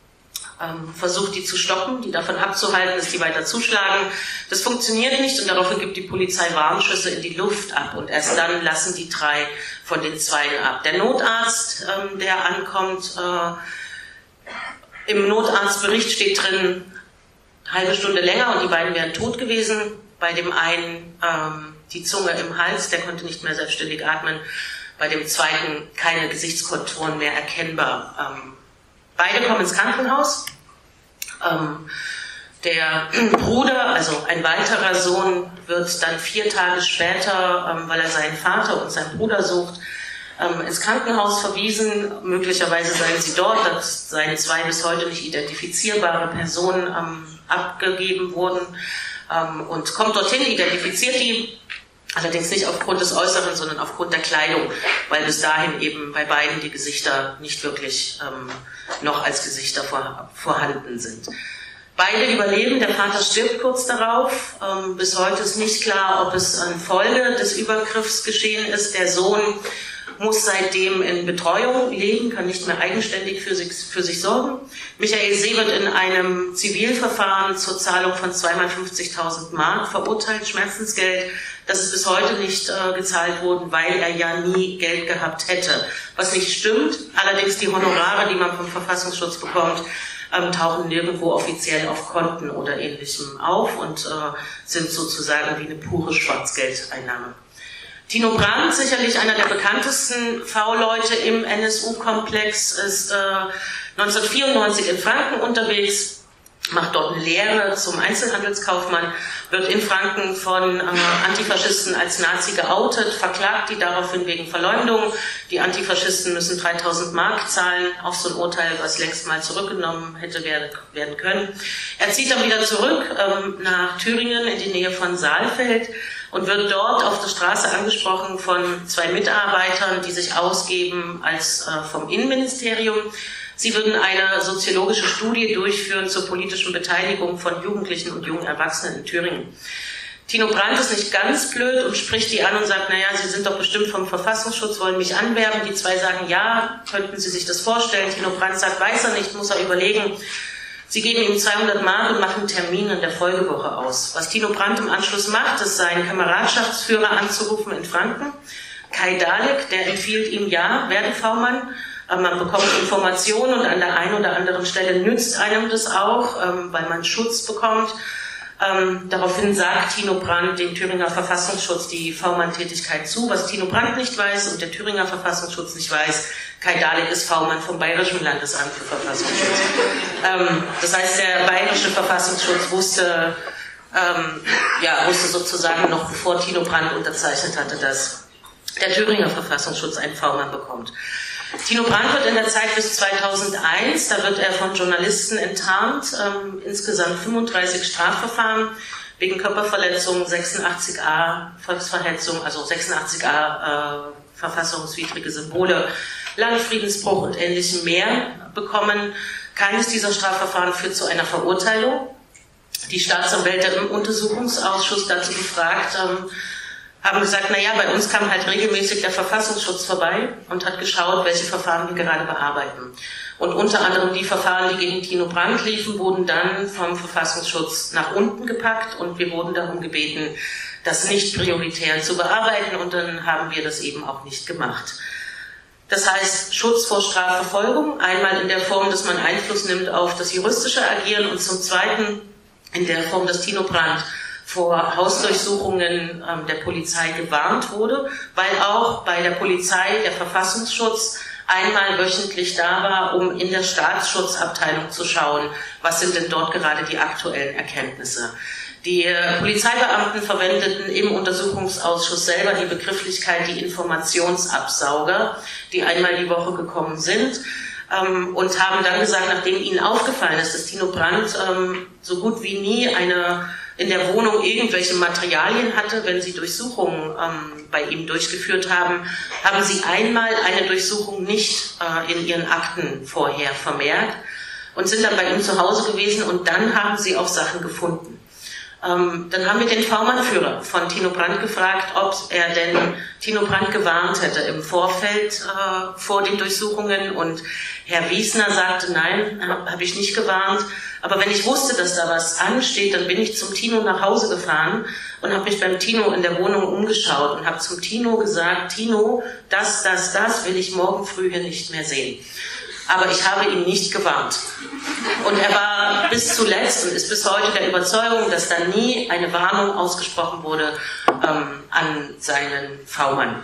ähm, versucht die zu stoppen, die davon abzuhalten, dass die weiter zuschlagen. Das funktioniert nicht und daraufhin gibt die Polizei Warnschüsse in die Luft ab und erst dann lassen die drei von den Zweien ab. Der Notarzt, ähm, der ankommt, äh, im Notarztbericht steht drin, eine halbe Stunde länger und die beiden wären tot gewesen. Bei dem einen ähm, die Zunge im Hals, der konnte nicht mehr selbstständig atmen. Bei dem zweiten keine Gesichtskonturen mehr erkennbar. Ähm, beide kommen ins Krankenhaus. Ähm, der Bruder, also ein weiterer Sohn, wird dann vier Tage später, ähm, weil er seinen Vater und seinen Bruder sucht, ähm, ins Krankenhaus verwiesen. Möglicherweise seien sie dort, dass seien zwei bis heute nicht identifizierbare Personen ähm, abgegeben wurden. Ähm, und kommt dorthin, identifiziert die, allerdings nicht aufgrund des Äußeren, sondern aufgrund der Kleidung, weil bis dahin eben bei beiden die Gesichter nicht wirklich ähm, noch als Gesichter vor, vorhanden sind. Beide überleben, der Vater stirbt kurz darauf. Ähm, bis heute ist nicht klar, ob es eine Folge des Übergriffs geschehen ist. Der Sohn muss seitdem in Betreuung leben, kann nicht mehr eigenständig für sich, für sich sorgen. Michael See wird in einem Zivilverfahren zur Zahlung von zweimal fünfzigtausend Mark verurteilt, Schmerzensgeld. Das ist bis heute nicht äh, gezahlt worden, weil er ja nie Geld gehabt hätte. Was nicht stimmt, allerdings die Honorare, die man vom Verfassungsschutz bekommt, ähm, tauchen nirgendwo offiziell auf Konten oder Ähnlichem auf und äh, sind sozusagen wie eine pure Schwarzgeldeinnahme. Tino Brandt, sicherlich einer der bekanntesten V-Leute im N S U-Komplex, ist äh, neunzehnhundertvierundneunzig in Franken unterwegs, macht dort eine Lehre zum Einzelhandelskaufmann, wird in Franken von äh, Antifaschisten als Nazi geoutet, verklagt die daraufhin wegen Verleumdung. Die Antifaschisten müssen dreitausend Mark zahlen auf so ein Urteil, was längst mal zurückgenommen hätte werden können. Er zieht dann wieder zurück ähm, nach Thüringen in die Nähe von Saalfeld und wird dort auf der Straße angesprochen von zwei Mitarbeitern, die sich ausgeben als äh, vom Innenministerium. Sie würden eine soziologische Studie durchführen zur politischen Beteiligung von Jugendlichen und jungen Erwachsenen in Thüringen. Tino Brandt ist nicht ganz blöd und spricht die an und sagt, naja, Sie sind doch bestimmt vom Verfassungsschutz, wollen mich anwerben. Die zwei sagen, ja, könnten Sie sich das vorstellen? Tino Brandt sagt, weiß er nicht, muss er überlegen. Sie geben ihm zweihundert Mark und machen einen Termin in der Folgewoche aus. Was Tino Brandt im Anschluss macht, ist, seinen Kameradschaftsführer anzurufen in Franken. Kai Dalek, der empfiehlt ihm, ja, werde V-Mann. Man bekommt Informationen und an der einen oder anderen Stelle nützt einem das auch, weil man Schutz bekommt. Daraufhin sagt Tino Brandt dem Thüringer Verfassungsschutz die V-Mann-Tätigkeit zu, was Tino Brandt nicht weiß und der Thüringer Verfassungsschutz nicht weiß. Kai Dalek ist V-Mann vom Bayerischen Landesamt für Verfassungsschutz. Das heißt, der Bayerische Verfassungsschutz wusste, ja, wusste sozusagen noch, bevor Tino Brandt unterzeichnet hatte, dass der Thüringer Verfassungsschutz einen V-Mann bekommt. Tino Brandt wird in der Zeit bis zweitausendeins, da wird er von Journalisten enttarnt, ähm, insgesamt fünfunddreißig Strafverfahren wegen Körperverletzung, sechsundachtzig a Volksverhetzung, also sechsundachtzig a äh, verfassungswidrige Symbole, Landfriedensbruch und ähnlichem mehr bekommen. Keines dieser Strafverfahren führt zu einer Verurteilung. Die Staatsanwälte im Untersuchungsausschuss dazu befragt, ähm, haben gesagt, naja, bei uns kam halt regelmäßig der Verfassungsschutz vorbei und hat geschaut, welche Verfahren wir gerade bearbeiten. Und unter anderem die Verfahren, die gegen Tino Brandt liefen, wurden dann vom Verfassungsschutz nach unten gepackt und wir wurden darum gebeten, das nicht prioritär zu bearbeiten und dann haben wir das eben auch nicht gemacht. Das heißt, Schutz vor Strafverfolgung, einmal in der Form, dass man Einfluss nimmt auf das juristische Agieren und zum Zweiten in der Form, dass Tino Brandt vor Hausdurchsuchungen ähm, der Polizei gewarnt wurde, weil auch bei der Polizei der Verfassungsschutz einmal wöchentlich da war, um in der Staatsschutzabteilung zu schauen, was sind denn dort gerade die aktuellen Erkenntnisse. Die äh, Polizeibeamten verwendeten im Untersuchungsausschuss selber die Begrifflichkeit die Informationsabsauger, die einmal die Woche gekommen sind. Ähm, und haben dann gesagt, nachdem ihnen aufgefallen ist, dass Tino Brandt ähm, so gut wie nie eine in der Wohnung irgendwelche Materialien hatte, wenn sie Durchsuchungen ähm, bei ihm durchgeführt haben, haben sie einmal eine Durchsuchung nicht äh, in ihren Akten vorher vermerkt und sind dann bei ihm zu Hause gewesen und dann haben sie auch Sachen gefunden. Ähm, dann haben wir den V-Mann-Führer von Tino Brandt gefragt, ob er denn Tino Brandt gewarnt hätte im Vorfeld äh, vor den Durchsuchungen und Herr Wiesner sagte, nein, habe hab ich nicht gewarnt. Aber wenn ich wusste, dass da was ansteht, dann bin ich zum Tino nach Hause gefahren und habe mich beim Tino in der Wohnung umgeschaut und habe zum Tino gesagt, Tino, das, das, das will ich morgen früh hier nicht mehr sehen. Aber ich habe ihn nicht gewarnt. Und er war bis zuletzt und ist bis heute der Überzeugung, dass da nie eine Warnung ausgesprochen wurde ähm, an seinen V-Mann.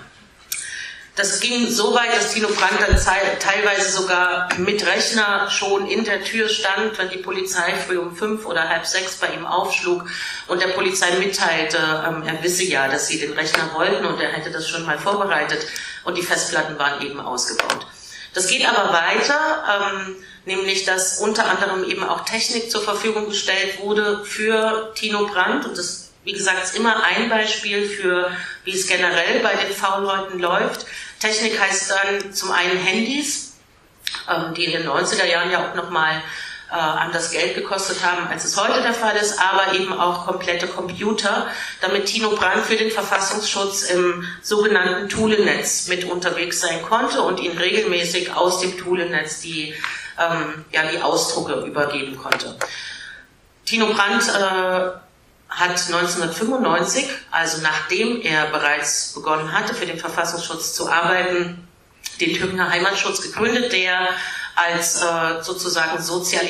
Das ging so weit, dass Tino Brandt dann teilweise sogar mit Rechner schon in der Tür stand, wenn die Polizei früh um fünf oder halb sechs bei ihm aufschlug und der Polizei mitteilte, ähm, er wisse ja, dass sie den Rechner wollten und er hätte das schon mal vorbereitet und die Festplatten waren eben ausgebaut. Das geht aber weiter, ähm, nämlich dass unter anderem eben auch Technik zur Verfügung gestellt wurde für Tino Brandt und das, wie gesagt, ist immer ein Beispiel für, wie es generell bei den V-Leuten läuft. Technik heißt dann zum einen Handys, ähm, die in den neunziger Jahren ja auch nochmal äh, anders Geld gekostet haben, als es heute der Fall ist, aber eben auch komplette Computer, damit Tino Brandt für den Verfassungsschutz im sogenannten Thule-Netz mit unterwegs sein konnte und ihn regelmäßig aus dem Thule-Netz die, ähm, ja, die Ausdrucke übergeben konnte. Tino Brandt äh, hat neunzehnhundertfünfundneunzig, also nachdem er bereits begonnen hatte, für den Verfassungsschutz zu arbeiten, den Thüringer Heimatschutz gegründet, der als äh, sozusagen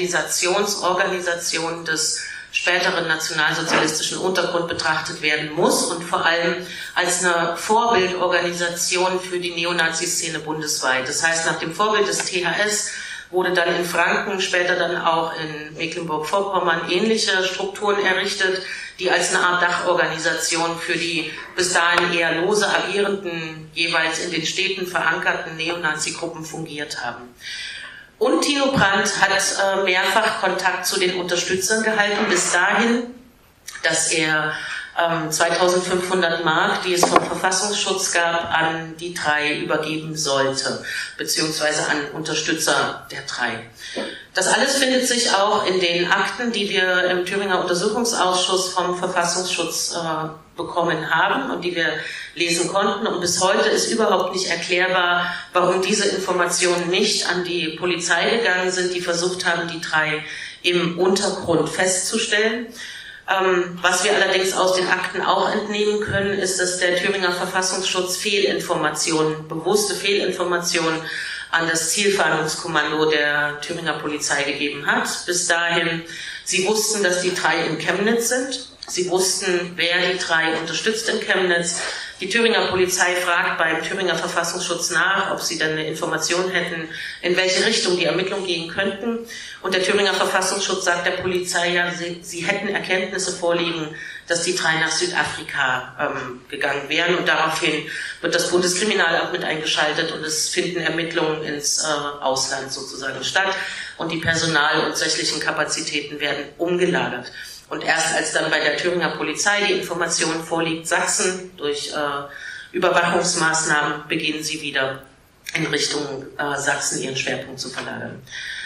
Sozialisationsorganisation des späteren nationalsozialistischen Untergrund betrachtet werden muss und vor allem als eine Vorbildorganisation für die Neonazi-Szene bundesweit. Das heißt, nach dem Vorbild des T H S wurde dann in Franken, später dann auch in Mecklenburg-Vorpommern ähnliche Strukturen errichtet, die als eine Art Dachorganisation für die bis dahin eher lose agierenden, jeweils in den Städten verankerten Neonazi-Gruppen fungiert haben. Und Tino Brandt hat äh, mehrfach Kontakt zu den Unterstützern gehalten, bis dahin, dass er ähm, zweitausendfünfhundert Mark, die es vom Verfassungsschutz gab, an die drei übergeben sollte, beziehungsweise an Unterstützer der drei. Das alles findet sich auch in den Akten, die wir im Thüringer Untersuchungsausschuss vom Verfassungsschutz äh, bekommen haben und die wir lesen konnten. Und bis heute ist überhaupt nicht erklärbar, warum diese Informationen nicht an die Polizei gegangen sind, die versucht haben, die drei im Untergrund festzustellen. Ähm, was wir allerdings aus den Akten auch entnehmen können, ist, dass der Thüringer Verfassungsschutz Fehlinformationen, bewusste Fehlinformationen an das Zielfahndungskommando der Thüringer Polizei gegeben hat. Bis dahin, sie wussten, dass die drei in Chemnitz sind. Sie wussten, wer die drei unterstützt in Chemnitz. Die Thüringer Polizei fragt beim Thüringer Verfassungsschutz nach, ob sie dann eine Information hätten, in welche Richtung die Ermittlungen gehen könnten. Und der Thüringer Verfassungsschutz sagt der Polizei, ja, sie, sie hätten Erkenntnisse vorliegen, dass die drei nach Südafrika ähm, gegangen wären. Und daraufhin wird das Bundeskriminalamt mit eingeschaltet und es finden Ermittlungen ins äh, Ausland sozusagen statt. Und die Personal- und sächlichen Kapazitäten werden umgelagert. Und erst als dann bei der Thüringer Polizei die Information vorliegt, Sachsen durch äh, Überwachungsmaßnahmen, beginnen sie wieder in Richtung äh, Sachsen ihren Schwerpunkt zu verlagern.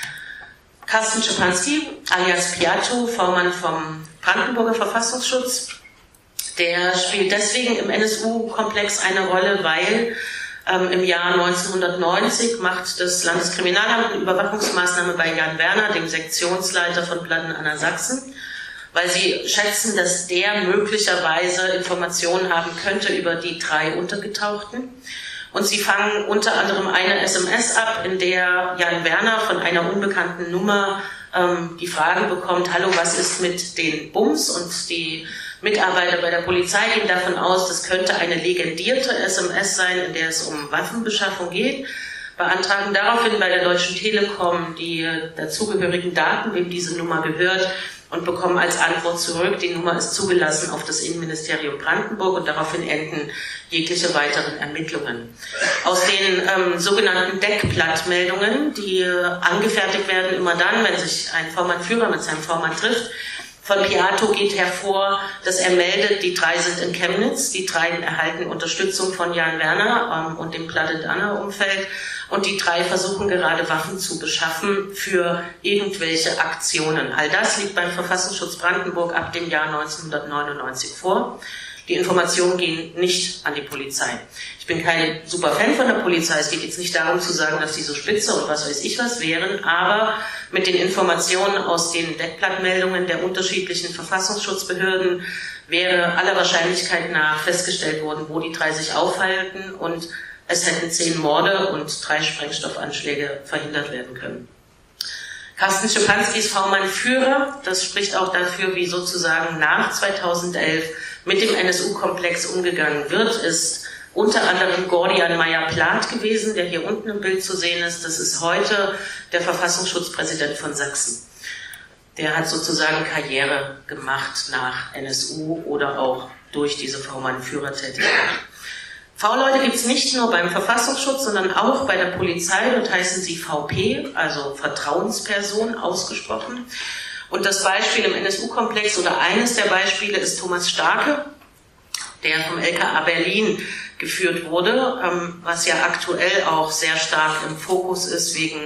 Carsten Schipanski, alias Piatu, V-Mann vom Brandenburger Verfassungsschutz, der spielt deswegen im N S U-Komplex eine Rolle, weil ähm, im Jahr neunzehnhundertneunzig macht das Landeskriminalamt eine Überwachungsmaßnahme bei Jan Werner, dem Sektionsleiter von Platten-Anna Sachsen, weil sie schätzen, dass der möglicherweise Informationen haben könnte über die drei Untergetauchten. Und sie fangen unter anderem eine S M S ab, in der Jan Werner von einer unbekannten Nummer ähm, die Frage bekommt, hallo, was ist mit den Bums? Und die Mitarbeiter bei der Polizei gehen davon aus, das könnte eine legendierte S M S sein, in der es um Waffenbeschaffung geht, beantragen daraufhin bei der Deutschen Telekom die dazugehörigen Daten, wem diese Nummer gehört, und bekommen als Antwort zurück, die Nummer ist zugelassen auf das Innenministerium Brandenburg, und daraufhin enden jegliche weiteren Ermittlungen. Aus den ähm, sogenannten Deckblattmeldungen, die äh, angefertigt werden immer dann, wenn sich ein V-Mann-Führer mit seinem V-Mann trifft, von Piatu geht hervor, dass er meldet, die drei sind in Chemnitz, die drei erhalten Unterstützung von Jan Werner ähm, und dem Platte-Danner-Umfeld, und die drei versuchen gerade Waffen zu beschaffen für irgendwelche Aktionen. All das liegt beim Verfassungsschutz Brandenburg ab dem Jahr neunzehnhundertneunundneunzig vor. Die Informationen gehen nicht an die Polizei. Ich bin kein super Fan von der Polizei. Es geht jetzt nicht darum zu sagen, dass die so spitze und was weiß ich was wären, aber mit den Informationen aus den Deckblattmeldungen der unterschiedlichen Verfassungsschutzbehörden wäre aller Wahrscheinlichkeit nach festgestellt worden, wo die drei sich aufhalten, und es hätten zehn Morde und drei Sprengstoffanschläge verhindert werden können. Carsten Schipanskis V-Mann-Führer, das spricht auch dafür, wie sozusagen nach zweitausendelf mit dem N S U-Komplex umgegangen wird, ist unter anderem Gordian Meyer-Plath gewesen, der hier unten im Bild zu sehen ist. Das ist heute der Verfassungsschutzpräsident von Sachsen. Der hat sozusagen Karriere gemacht nach N S U oder auch durch diese V-Mann-Führertätigkeit. V-Leute gibt es nicht nur beim Verfassungsschutz, sondern auch bei der Polizei. Dort heißen sie V P, also Vertrauensperson ausgesprochen. Und das Beispiel im N S U-Komplex oder eines der Beispiele ist Thomas Starke, der vom L K A Berlin geführt wurde, was ja aktuell auch sehr stark im Fokus ist wegen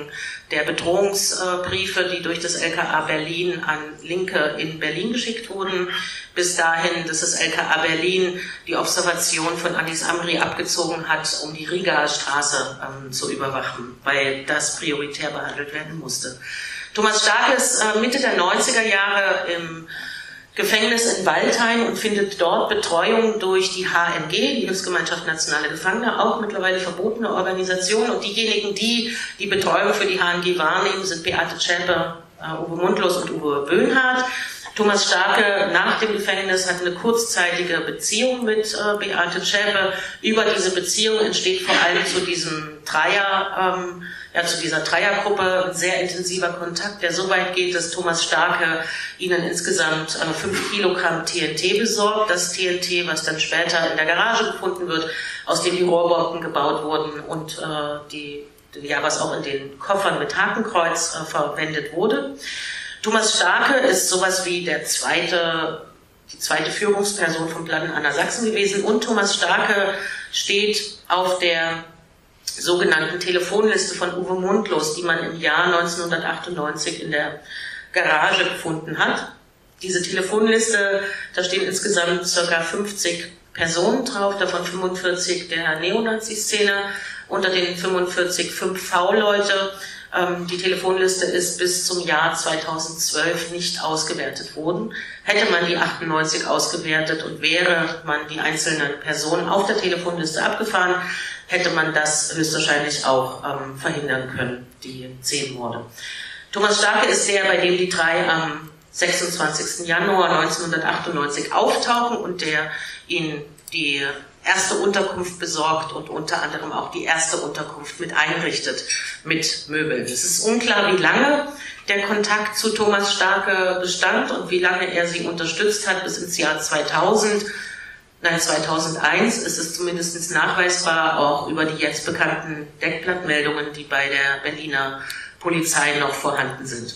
der Bedrohungsbriefe, die durch das L K A Berlin an Linke in Berlin geschickt wurden, bis dahin, dass das L K A Berlin die Observation von Anis Amri abgezogen hat, um die Rigaer Straße ähm, zu überwachen, weil das prioritär behandelt werden musste. Thomas Starke ist äh, Mitte der neunziger Jahre im Gefängnis in Waldheim und findet dort Betreuung durch die H N G, die Hilfsgemeinschaft Nationale Gefangene, auch mittlerweile verbotene Organisation. Und diejenigen, die die Betreuung für die H N G wahrnehmen, sind Beate Zschäpe, uh, Uwe Mundlos und Uwe Böhnhardt. Thomas Starke nach dem Gefängnis hat eine kurzzeitige Beziehung mit uh, Beate Zschäpe. Über diese Beziehung entsteht vor allem zu diesem Dreier, ähm, ja, zu dieser Dreiergruppe ein sehr intensiver Kontakt, der so weit geht, dass Thomas Starke ihnen insgesamt äh, fünf Kilogramm T N T besorgt. Das T N T, was dann später in der Garage gefunden wird, aus dem die Rohrbomben gebaut wurden und äh, die, ja, was auch in den Koffern mit Hakenkreuz äh, verwendet wurde. Thomas Starke ist sowas wie der zweite, die zweite Führungsperson vom Plan Anna Sachsen gewesen, und Thomas Starke steht auf der sogenannten Telefonliste von Uwe Mundlos, die man im Jahr neunzehnhundertachtundneunzig in der Garage gefunden hat. Diese Telefonliste, da stehen insgesamt ca. fünfzig Personen drauf, davon fünfundvierzig der Neonazi-Szene, unter den fünfundvierzig fünf V-Leute. Ähm, die Telefonliste ist bis zum Jahr zweitausendzwölf nicht ausgewertet worden. Hätte man die achtundneunzig ausgewertet und wäre man die einzelnen Personen auf der Telefonliste abgefahren, hätte man das höchstwahrscheinlich auch ähm, verhindern können, die zehn Morde. Thomas Starke ist der, bei dem die drei am sechsundzwanzigsten Januar neunzehnhundertachtundneunzig auftauchen und der ihnen die erste Unterkunft besorgt und unter anderem auch die erste Unterkunft mit einrichtet, mit Möbeln. Es ist unklar, wie lange der Kontakt zu Thomas Starke bestand und wie lange er sie unterstützt hat, bis ins Jahr zweitausend. Nein, zweitausendeins ist es zumindest nachweisbar, auch über die jetzt bekannten Deckblattmeldungen, die bei der Berliner Polizei noch vorhanden sind.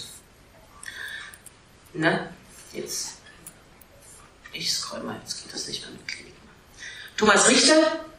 Ne? Jetzt. Ich scroll mal, jetzt geht das nicht mehr mit Klicken. Thomas Richter,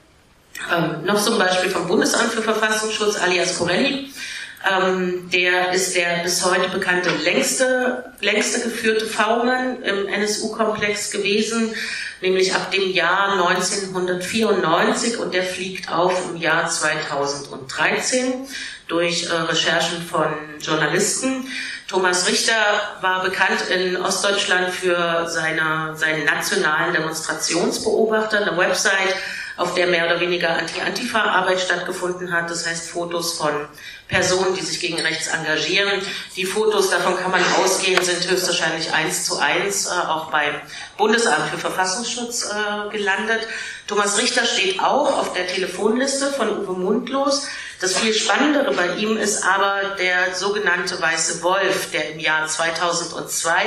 ähm, noch zum Beispiel vom Bundesamt für Verfassungsschutz, alias Corelli. Ähm, der ist der bis heute bekannte längste, längste geführte V-Mann im N S U-Komplex gewesen, nämlich ab dem Jahr neunzehnhundertvierundneunzig, und der fliegt auf im Jahr zweitausenddreizehn durch äh, Recherchen von Journalisten. Thomas Richter war bekannt in Ostdeutschland für seine, seinen nationalen Demonstrationsbeobachter, eine Website, auf der mehr oder weniger Anti-Antifa-Arbeit stattgefunden hat. Das heißt Fotos von Personen, die sich gegen rechts engagieren. Die Fotos, davon kann man ausgehen, sind höchstwahrscheinlich eins zu eins äh, auch beim Bundesamt für Verfassungsschutz äh, gelandet. Thomas Richter steht auch auf der Telefonliste von Uwe Mundlos. Das viel Spannendere bei ihm ist aber der sogenannte Weiße Wolf, der im Jahr zweitausendzwei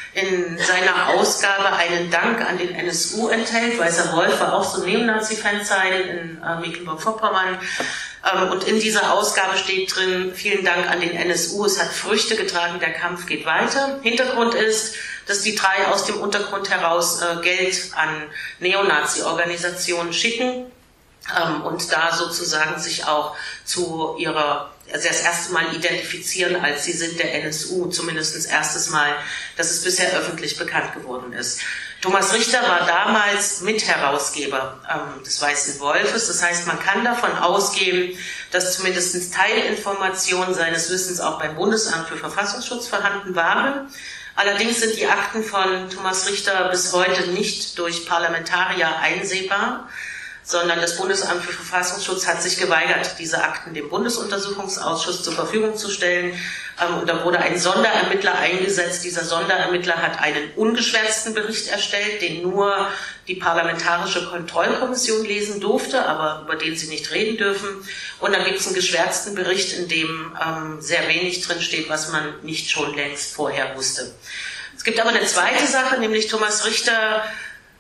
in seiner Ausgabe einen Dank an den N S U enthält. Weißer Wolf war auch so ein Neonazi-Fanzine in äh, Mecklenburg-Vorpommern. Ähm, und in dieser Ausgabe steht drin, vielen Dank an den N S U, es hat Früchte getragen, der Kampf geht weiter. Hintergrund ist, dass die drei aus dem Untergrund heraus äh, Geld an Neonazi-Organisationen schicken ähm, und da sozusagen sich auch zu ihrer, also das erste Mal identifizieren, als sie sind der N S U, zumindest das erstes Mal, dass es bisher öffentlich bekannt geworden ist. Thomas Richter war damals Mitherausgeber ähm, des Weißen Wolfes, das heißt, man kann davon ausgehen, dass zumindest Teilinformationen seines Wissens auch beim Bundesamt für Verfassungsschutz vorhanden waren. Allerdings sind die Akten von Thomas Richter bis heute nicht durch Parlamentarier einsehbar, sondern das Bundesamt für Verfassungsschutz hat sich geweigert, diese Akten dem Bundesuntersuchungsausschuss zur Verfügung zu stellen. Und da wurde ein Sonderermittler eingesetzt. Dieser Sonderermittler hat einen ungeschwärzten Bericht erstellt, den nur die Parlamentarische Kontrollkommission lesen durfte, aber über den sie nicht reden dürfen. Und dann gibt es einen geschwärzten Bericht, in dem ähm, sehr wenig drin steht, was man nicht schon längst vorher wusste. Es gibt aber eine zweite Sache, nämlich Thomas Richter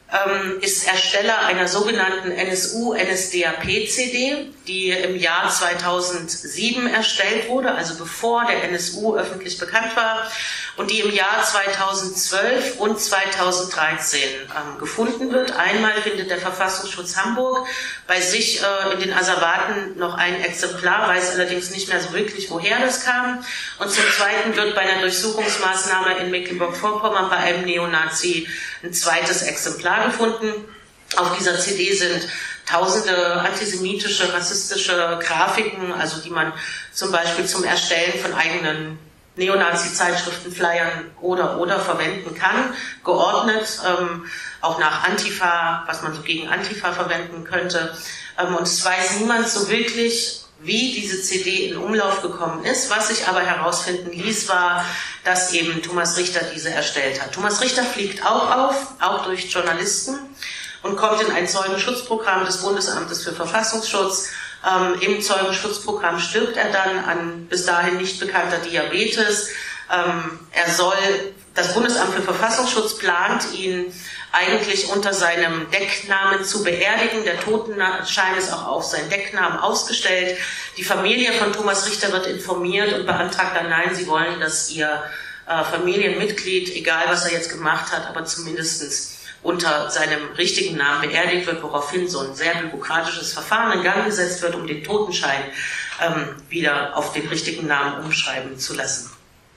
ähm, ist Ersteller einer sogenannten N S U N S D A P-C D, die im Jahr zweitausendsieben erstellt wurde, also bevor der N S U öffentlich bekannt war, und die im Jahr zweitausendzwölf und zweitausenddreizehn ähm, gefunden wird. Einmal findet der Verfassungsschutz Hamburg bei sich äh, in den Asservaten noch ein Exemplar, weiß allerdings nicht mehr so wirklich, woher das kam. Und zum Zweiten wird bei einer Durchsuchungsmaßnahme in Mecklenburg-Vorpommern bei einem Neonazi ein zweites Exemplar gefunden. Auf dieser C D sind tausende antisemitische, rassistische Grafiken, also die man zum Beispiel zum Erstellen von eigenen Neonazi-Zeitschriften, Flyern oder oder verwenden kann, geordnet, ähm, auch nach Antifa, was man so gegen Antifa verwenden könnte. Ähm, und es weiß niemand so wirklich, wie diese C D in Umlauf gekommen ist. Was sich aber herausfinden ließ, war, dass eben Thomas Richter diese erstellt hat. Thomas Richter fliegt auch auf, auch durch Journalisten, und kommt in ein Zeugenschutzprogramm des Bundesamtes für Verfassungsschutz. Ähm, Im Zeugenschutzprogramm stirbt er dann an bis dahin nicht bekannter Diabetes. Ähm, er soll, das Bundesamt für Verfassungsschutz plant, ihn eigentlich unter seinem Decknamen zu beerdigen. Der Totenschein ist auch auf seinen Decknamen ausgestellt. Die Familie von Thomas Richter wird informiert und beantragt dann, nein, sie wollen, dass ihr äh, Familienmitglied, egal was er jetzt gemacht hat, aber zumindestens unter seinem richtigen Namen beerdigt wird, woraufhin so ein sehr bürokratisches Verfahren in Gang gesetzt wird, um den Totenschein ähm, wieder auf den richtigen Namen umschreiben zu lassen.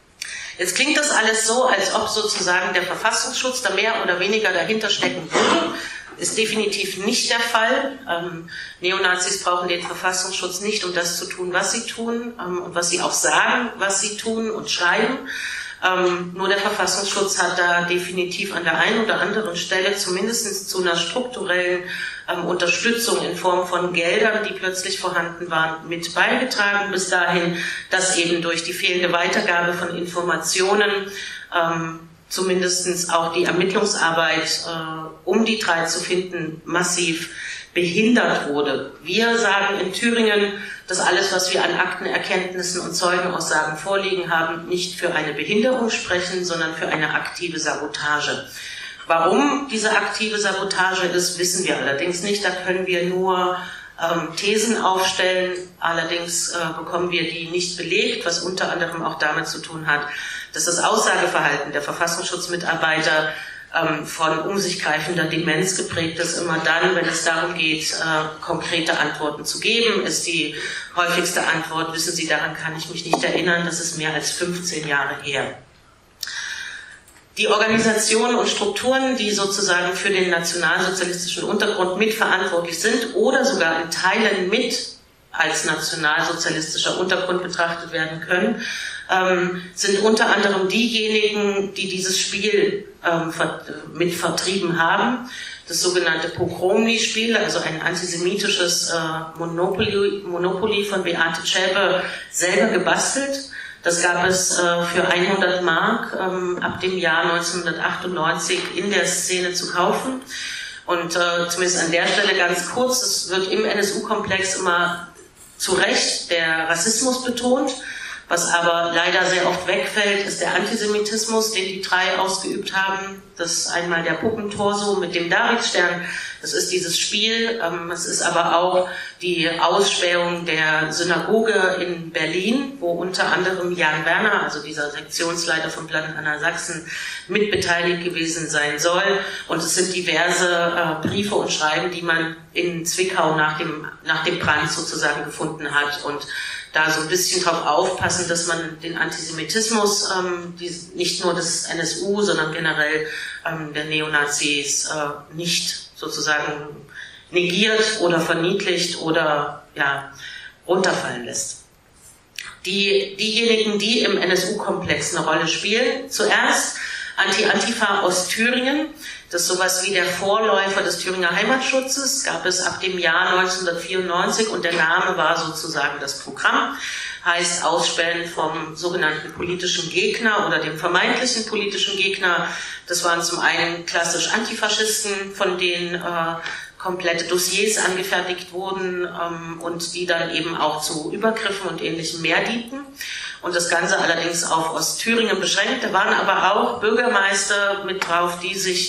Jetzt klingt das alles so, als ob sozusagen der Verfassungsschutz da mehr oder weniger dahinter stecken würde. Ist definitiv nicht der Fall. Ähm, Neonazis brauchen den Verfassungsschutz nicht, um das zu tun, was sie tun, ähm, und was sie auch sagen, was sie tun und schreiben. Ähm, nur der Verfassungsschutz hat da definitiv an der einen oder anderen Stelle zumindest zu einer strukturellen ähm, Unterstützung in Form von Geldern, die plötzlich vorhanden waren, mit beigetragen, bis dahin, dass eben durch die fehlende Weitergabe von Informationen ähm, zumindest auch die Ermittlungsarbeit, äh, um die drei zu finden, massiv behindert wurde. Wir sagen in Thüringen, dass alles, was wir an Aktenerkenntnissen und Zeugenaussagen vorliegen haben, nicht für eine Behinderung sprechen, sondern für eine aktive Sabotage. Warum diese aktive Sabotage ist, wissen wir allerdings nicht. Da können wir nur ähm, Thesen aufstellen. Allerdings äh, bekommen wir die nicht belegt, was unter anderem auch damit zu tun hat, dass das Aussageverhalten der Verfassungsschutzmitarbeiter von um sich greifender Demenz geprägt ist. Immer dann, wenn es darum geht, äh, konkrete Antworten zu geben, ist die häufigste Antwort, wissen Sie, daran kann ich mich nicht erinnern, das ist mehr als fünfzehn Jahre her. Die Organisationen und Strukturen, die sozusagen für den nationalsozialistischen Untergrund mitverantwortlich sind oder sogar in Teilen mit als nationalsozialistischer Untergrund betrachtet werden können, ähm, sind unter anderem diejenigen, die dieses Spiel ähm, ver mit vertrieben haben. Das sogenannte Pogromny-Spiel, also ein antisemitisches äh, Monopoly, Monopoly von Beate Zschäpe, selber gebastelt. Das gab es äh, für hundert Mark ähm, ab dem Jahr neunzehnhundertachtundneunzig in der Szene zu kaufen. Und äh, zumindest an der Stelle ganz kurz, es wird im N S U-Komplex immer zu Recht der Rassismus betont. Was aber leider sehr oft wegfällt, ist der Antisemitismus, den die drei ausgeübt haben. Das ist einmal der Puppentorso mit dem Davidstern. Das ist dieses Spiel. Es ist aber auch die Ausspähung der Synagoge in Berlin, wo unter anderem Jan Werner, also dieser Sektionsleiter vom Land Anhalt-Sachsen, mitbeteiligt gewesen sein soll. Und es sind diverse Briefe und Schreiben, die man in Zwickau nach dem, nach dem Brand sozusagen gefunden hat. Und da so ein bisschen drauf aufpassen, dass man den Antisemitismus, ähm, die, nicht nur des N S U, sondern generell ähm, der Neonazis äh, nicht sozusagen negiert oder verniedlicht oder ja, runterfallen lässt. Die, diejenigen, die im N S U-Komplex eine Rolle spielen, zuerst Anti-Antifa Ostthüringen, das ist sowas wie der Vorläufer des Thüringer Heimatschutzes, gab es ab dem Jahr neunzehnhundertvierundneunzig und der Name war sozusagen das Programm, heißt Ausspähen vom sogenannten politischen Gegner oder dem vermeintlichen politischen Gegner. Das waren zum einen klassisch Antifaschisten, von denen äh, komplette Dossiers angefertigt wurden ähm, und die dann eben auch zu Übergriffen und Ähnlichem mehr dienten. Und das Ganze allerdings auf Ostthüringen beschränkt. Da waren aber auch Bürgermeister mit drauf, die sich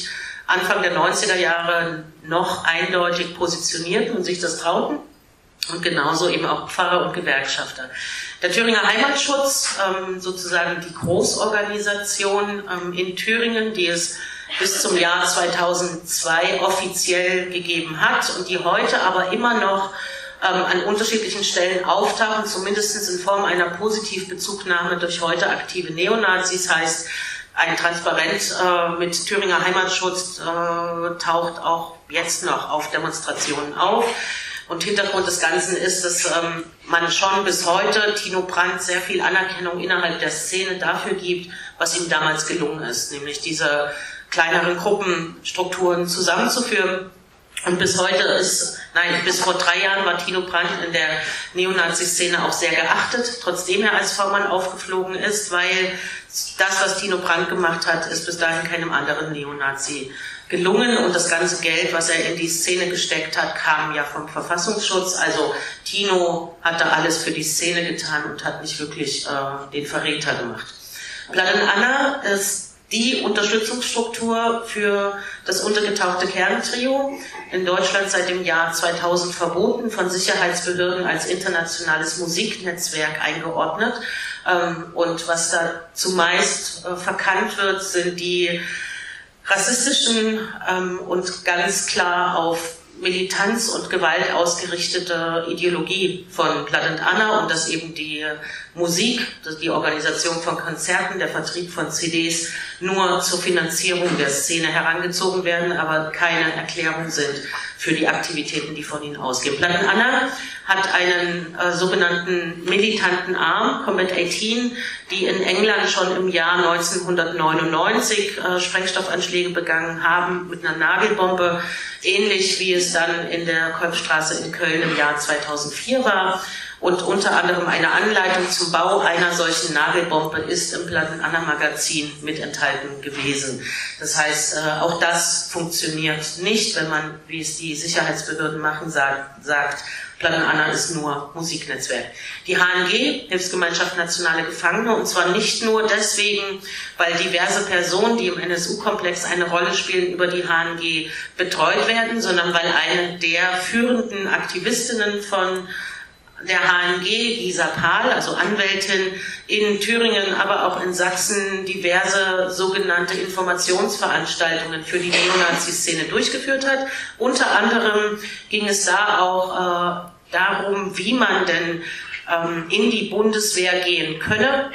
Anfang der neunziger Jahre noch eindeutig positionierten und sich das trauten. Und genauso eben auch Pfarrer und Gewerkschafter. Der Thüringer Heimatschutz, ähm, sozusagen die Großorganisation ähm, in Thüringen, die es bis zum Jahr zweitausendzwei offiziell gegeben hat und die heute aber immer noch ähm, an unterschiedlichen Stellen auftauchen, zumindest in Form einer Positivbezugnahme durch heute aktive Neonazis, heißt, ein Transparent äh, mit Thüringer Heimatschutz äh, taucht auch jetzt noch auf Demonstrationen auf. Und Hintergrund des Ganzen ist, dass ähm, man schon bis heute Tino Brandt sehr viel Anerkennung innerhalb der Szene dafür gibt, was ihm damals gelungen ist, nämlich diese kleineren Gruppenstrukturen zusammenzuführen. Und bis heute ist, nein, bis vor drei Jahren war Tino Brandt in der Neonazi-Szene auch sehr geachtet, trotzdem er als V-Mann aufgeflogen ist, weil das, was Tino Brandt gemacht hat, ist bis dahin keinem anderen Neonazi gelungen und das ganze Geld, was er in die Szene gesteckt hat, kam ja vom Verfassungsschutz. Also Tino hat da alles für die Szene getan und hat nicht wirklich äh, den Verräter gemacht. Blood and Anna ist die Unterstützungsstruktur für das untergetauchte Kerntrio, in Deutschland seit dem Jahr zweitausend verboten, von Sicherheitsbehörden als internationales Musiknetzwerk eingeordnet. Ähm, und was da zumeist äh, verkannt wird, sind die rassistischen ähm, und ganz klar auf Militanz und Gewalt ausgerichtete Ideologie von Blood and Anna und dass eben die Musik, die Organisation von Konzerten, der Vertrieb von C Ds nur zur Finanzierung der Szene herangezogen werden, aber keine Erklärung sind für die Aktivitäten, die von ihnen ausgehen. Blood and Anna hat einen äh, sogenannten militanten Arm, Combat achtzehn, die in England schon im Jahr neunzehnhundertneunundneunzig äh, Sprengstoffanschläge begangen haben mit einer Nagelbombe, ähnlich wie es dann in der Kolbstraße in Köln im Jahr zweitausendvier war. Und unter anderem eine Anleitung zum Bau einer solchen Nagelbombe ist im Blood and Anna Magazin mit enthalten gewesen. Das heißt, auch das funktioniert nicht, wenn man, wie es die Sicherheitsbehörden machen, sagt, sagt Blood and Anna ist nur Musiknetzwerk. Die H N G, Hilfsgemeinschaft Nationale Gefangene, und zwar nicht nur deswegen, weil diverse Personen, die im N S U-Komplex eine Rolle spielen, über die H N G betreut werden, sondern weil eine der führenden Aktivistinnen von der H N G, Gisa Pahl, also Anwältin, in Thüringen, aber auch in Sachsen diverse sogenannte Informationsveranstaltungen für die Neonazi-Szene durchgeführt hat. Unter anderem ging es da auch äh, darum, wie man denn ähm, in die Bundeswehr gehen könne.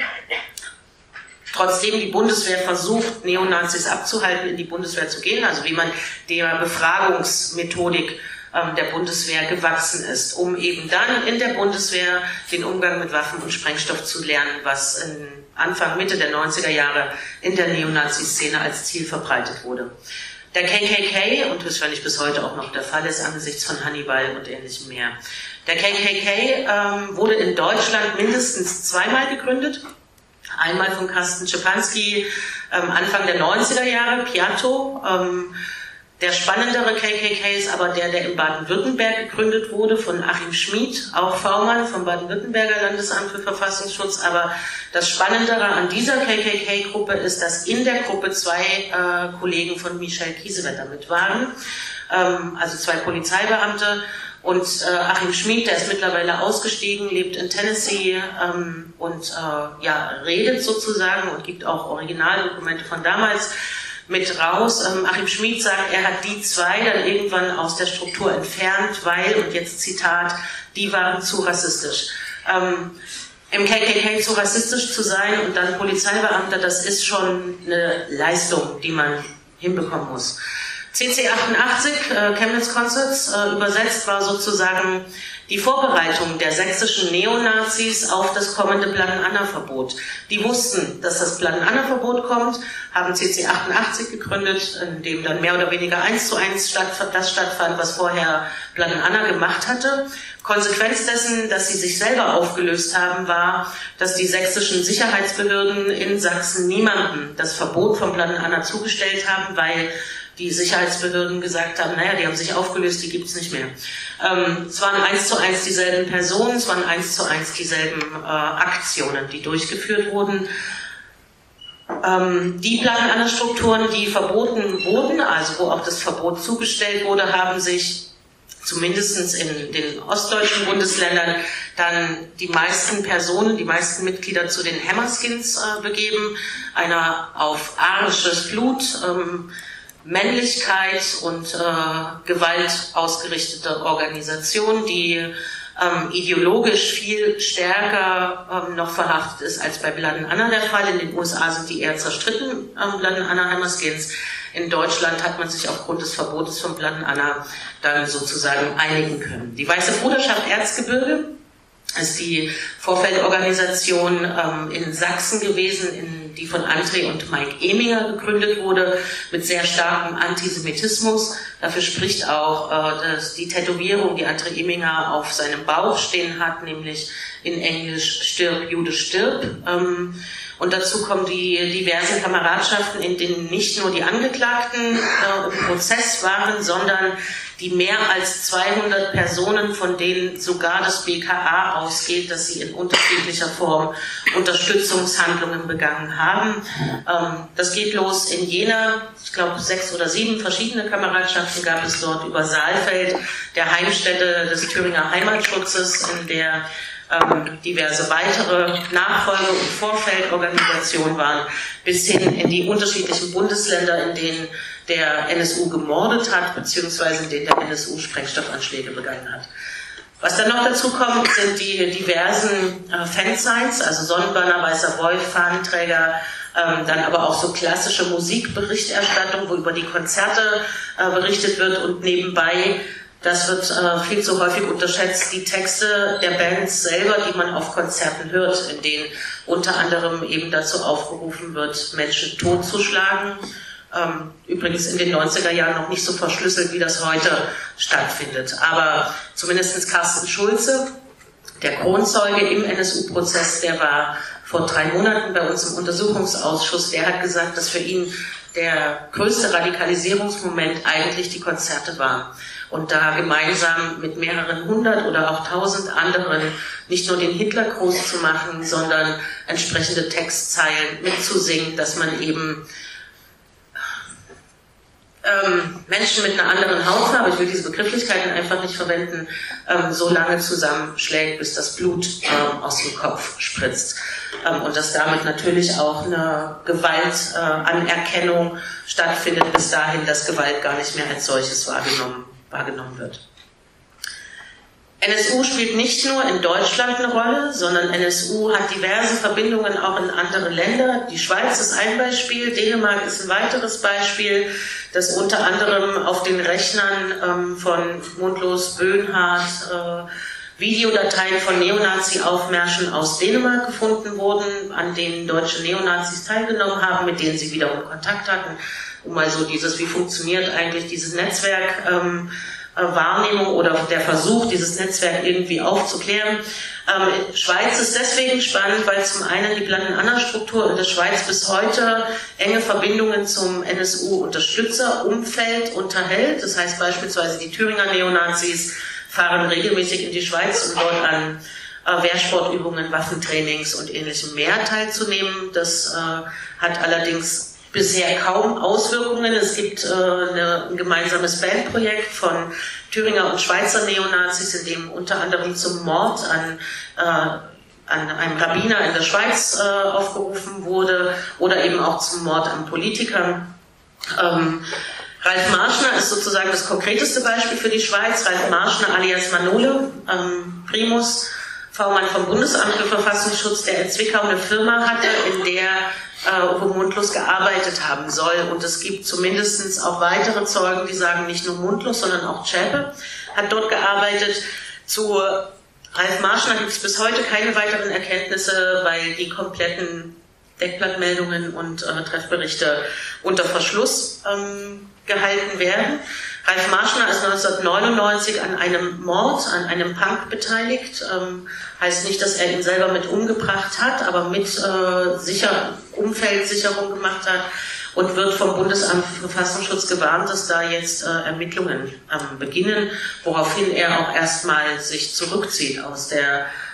Trotzdem die Bundeswehr versucht, Neonazis abzuhalten, in die Bundeswehr zu gehen, also wie man der Befragungsmethodik der Bundeswehr gewachsen ist, um eben dann in der Bundeswehr den Umgang mit Waffen und Sprengstoff zu lernen, was in Anfang, Mitte der neunziger Jahre in der Neonazi-Szene als Ziel verbreitet wurde. Der K K K, und wahrscheinlich bis heute auch noch der Fall ist, angesichts von Hannibal und ähnlichem mehr. Der K K K ähm, wurde in Deutschland mindestens zweimal gegründet. Einmal von Carsten Szepanski ähm, Anfang der neunziger Jahre, Piatto. Ähm, Der spannendere K K K ist aber der, der in Baden-Württemberg gegründet wurde, von Achim Schmid, auch V-Mann vom Baden-Württemberger Landesamt für Verfassungsschutz. Aber das Spannendere an dieser K K K-Gruppe ist, dass in der Gruppe zwei äh, Kollegen von Michael Kiesewetter mit waren, ähm, also zwei Polizeibeamte. Und äh, Achim Schmid, der ist mittlerweile ausgestiegen, lebt in Tennessee ähm, und äh, ja, redet sozusagen und gibt auch Originaldokumente von damals mit raus. Ähm, Achim Schmid sagt, er hat die zwei dann irgendwann aus der Struktur entfernt, weil, und jetzt Zitat, die waren zu rassistisch. Ähm, Im K K K zu rassistisch zu sein und dann Polizeibeamter, das ist schon eine Leistung, die man hinbekommen muss. C C achtundachtzig, äh, Chemnitz Concerts, äh, übersetzt war sozusagen die Vorbereitung der sächsischen Neonazis auf das kommende Blood and Anna Verbot. Die wussten, dass das Blood and Anna Verbot kommt, haben C C achtundachtzig gegründet, in dem dann mehr oder weniger eins zu eins statt, das stattfand, was vorher Blood and Anna gemacht hatte. Konsequenz dessen, dass sie sich selber aufgelöst haben, war, dass die sächsischen Sicherheitsbehörden in Sachsen niemandem das Verbot von Blood and Anna zugestellt haben, weil die Sicherheitsbehörden gesagt haben, naja, die haben sich aufgelöst, die gibt's nicht mehr. Ähm, es waren eins zu eins dieselben Personen, es waren eins zu eins dieselben äh, Aktionen, die durchgeführt wurden. Ähm, die Plattenanna-Strukturen, die verboten wurden, also wo auch das Verbot zugestellt wurde, haben sich zumindest in den ostdeutschen Bundesländern dann die meisten Personen, die meisten Mitglieder zu den Hammerskins äh, begeben, einer auf arisches Blut, ähm, Männlichkeit und äh, Gewalt ausgerichtete Organisation, die ähm, ideologisch viel stärker ähm, noch verhaftet ist als bei Blood and Honor der Fall. In den U S A sind die eher zerstritten, ähm, Blood and Honor Hammerskins. In Deutschland hat man sich aufgrund des Verbotes von Blood and Honor dann sozusagen einigen können. Die Weiße Bruderschaft Erzgebirge ist die Vorfeldorganisation ähm, in Sachsen gewesen, in, die von André und Mike Eminger gegründet wurde, mit sehr starkem Antisemitismus. Dafür spricht auch äh, dass die Tätowierung, die André Eminger auf seinem Bauch stehen hat, nämlich in Englisch "Stirb, Jude, stirb". Ähm, Und dazu kommen die diversen Kameradschaften, in denen nicht nur die Angeklagten äh, im Prozess waren, sondern die mehr als zweihundert Personen, von denen sogar das B K A ausgeht, dass sie in unterschiedlicher Form Unterstützungshandlungen begangen haben. Ähm, das geht los in Jena, ich glaube sechs oder sieben verschiedene Kameradschaften gab es dort, über Saalfeld, der Heimstätte des Thüringer Heimatschutzes, in der ähm, diverse weitere Nachfolge- und Vorfeldorganisationen waren, bis hin in die unterschiedlichen Bundesländer, in denen der N S U gemordet hat, beziehungsweise in denen der N S U Sprengstoffanschläge begangen hat. Was dann noch dazu kommt, sind die diversen äh, Fansigns, also Sonnenbanner, Weißer Wolf, Fahnenträger, ähm, dann aber auch so klassische Musikberichterstattung, wo über die Konzerte äh, berichtet wird und nebenbei, das wird äh, viel zu häufig unterschätzt, die Texte der Bands selber, die man auf Konzerten hört, in denen unter anderem eben dazu aufgerufen wird, Menschen totzuschlagen. Ähm, übrigens in den neunziger Jahren noch nicht so verschlüsselt, wie das heute stattfindet. Aber zumindest Carsten Schulze, der Kronzeuge im N S U-Prozess, der war vor drei Monaten bei uns im Untersuchungsausschuss, der hat gesagt, dass für ihn der größte Radikalisierungsmoment eigentlich die Konzerte waren. Und da gemeinsam mit mehreren hundert oder auch tausend anderen nicht nur den Hitlergruß zu machen, sondern entsprechende Textzeilen mitzusingen, dass man eben ähm, Menschen mit einer anderen Hautfarbe, ich will diese Begrifflichkeiten einfach nicht verwenden, ähm, so lange zusammenschlägt, bis das Blut ähm, aus dem Kopf spritzt. Ähm, und dass damit natürlich auch eine Gewaltanerkennung äh, stattfindet, bis dahin, dass Gewalt gar nicht mehr als solches wahrgenommen wahrgenommen wird. N S U spielt nicht nur in Deutschland eine Rolle, sondern N S U hat diverse Verbindungen auch in andere Länder. Die Schweiz ist ein Beispiel, Dänemark ist ein weiteres Beispiel, das unter anderem auf den Rechnern ähm, von Mundlos Böhnhardt äh, Videodateien von Neonazi-Aufmärschen aus Dänemark gefunden wurden, an denen deutsche Neonazis teilgenommen haben, mit denen sie wiederum Kontakt hatten, um mal so dieses, wie funktioniert eigentlich dieses Netzwerk, ähm, äh, Wahrnehmung oder der Versuch, dieses Netzwerk irgendwie aufzuklären. Ähm, Schweiz ist deswegen spannend, weil zum einen die Blood and Honor Struktur in der Schweiz bis heute enge Verbindungen zum N S U-Unterstützerumfeld unterhält. Das heißt beispielsweise die Thüringer Neonazis fahren regelmäßig in die Schweiz, um dort an äh, Wehrsportübungen, Waffentrainings und ähnlichem mehr teilzunehmen. Das äh, hat allerdings bisher kaum Auswirkungen. Es gibt äh, eine, ein gemeinsames Bandprojekt von Thüringer und Schweizer Neonazis, in dem unter anderem zum Mord an, äh, an einem Rabbiner in der Schweiz äh, aufgerufen wurde oder eben auch zum Mord an Politikern. Ähm, Ralf Marschner ist sozusagen das konkreteste Beispiel für die Schweiz. Ralf Marschner alias Manole, ähm, Primus, V-Mann vom Bundesamt für Verfassungsschutz, der in Zwickau eine Firma hatte, in der äh, Uwe Mundlos gearbeitet haben soll. Und es gibt zumindest auch weitere Zeugen, die sagen, nicht nur Mundlos, sondern auch Zschäpe hat dort gearbeitet. Zu Ralf Marschner gibt es bis heute keine weiteren Erkenntnisse, weil die kompletten Deckblattmeldungen und äh, Treffberichte unter Verschluss ähm, gehalten werden. Ralf Marschner ist neunzehnhundertneunundneunzig an einem Mord, an einem Punk beteiligt. Ähm, heißt nicht, dass er ihn selber mit umgebracht hat, aber mit äh, sicher, Umfeldsicherung gemacht hat und wird vom Bundesamt für Verfassungsschutz gewarnt, dass da jetzt äh, Ermittlungen ähm, beginnen, woraufhin er auch erstmal sich zurückzieht aus der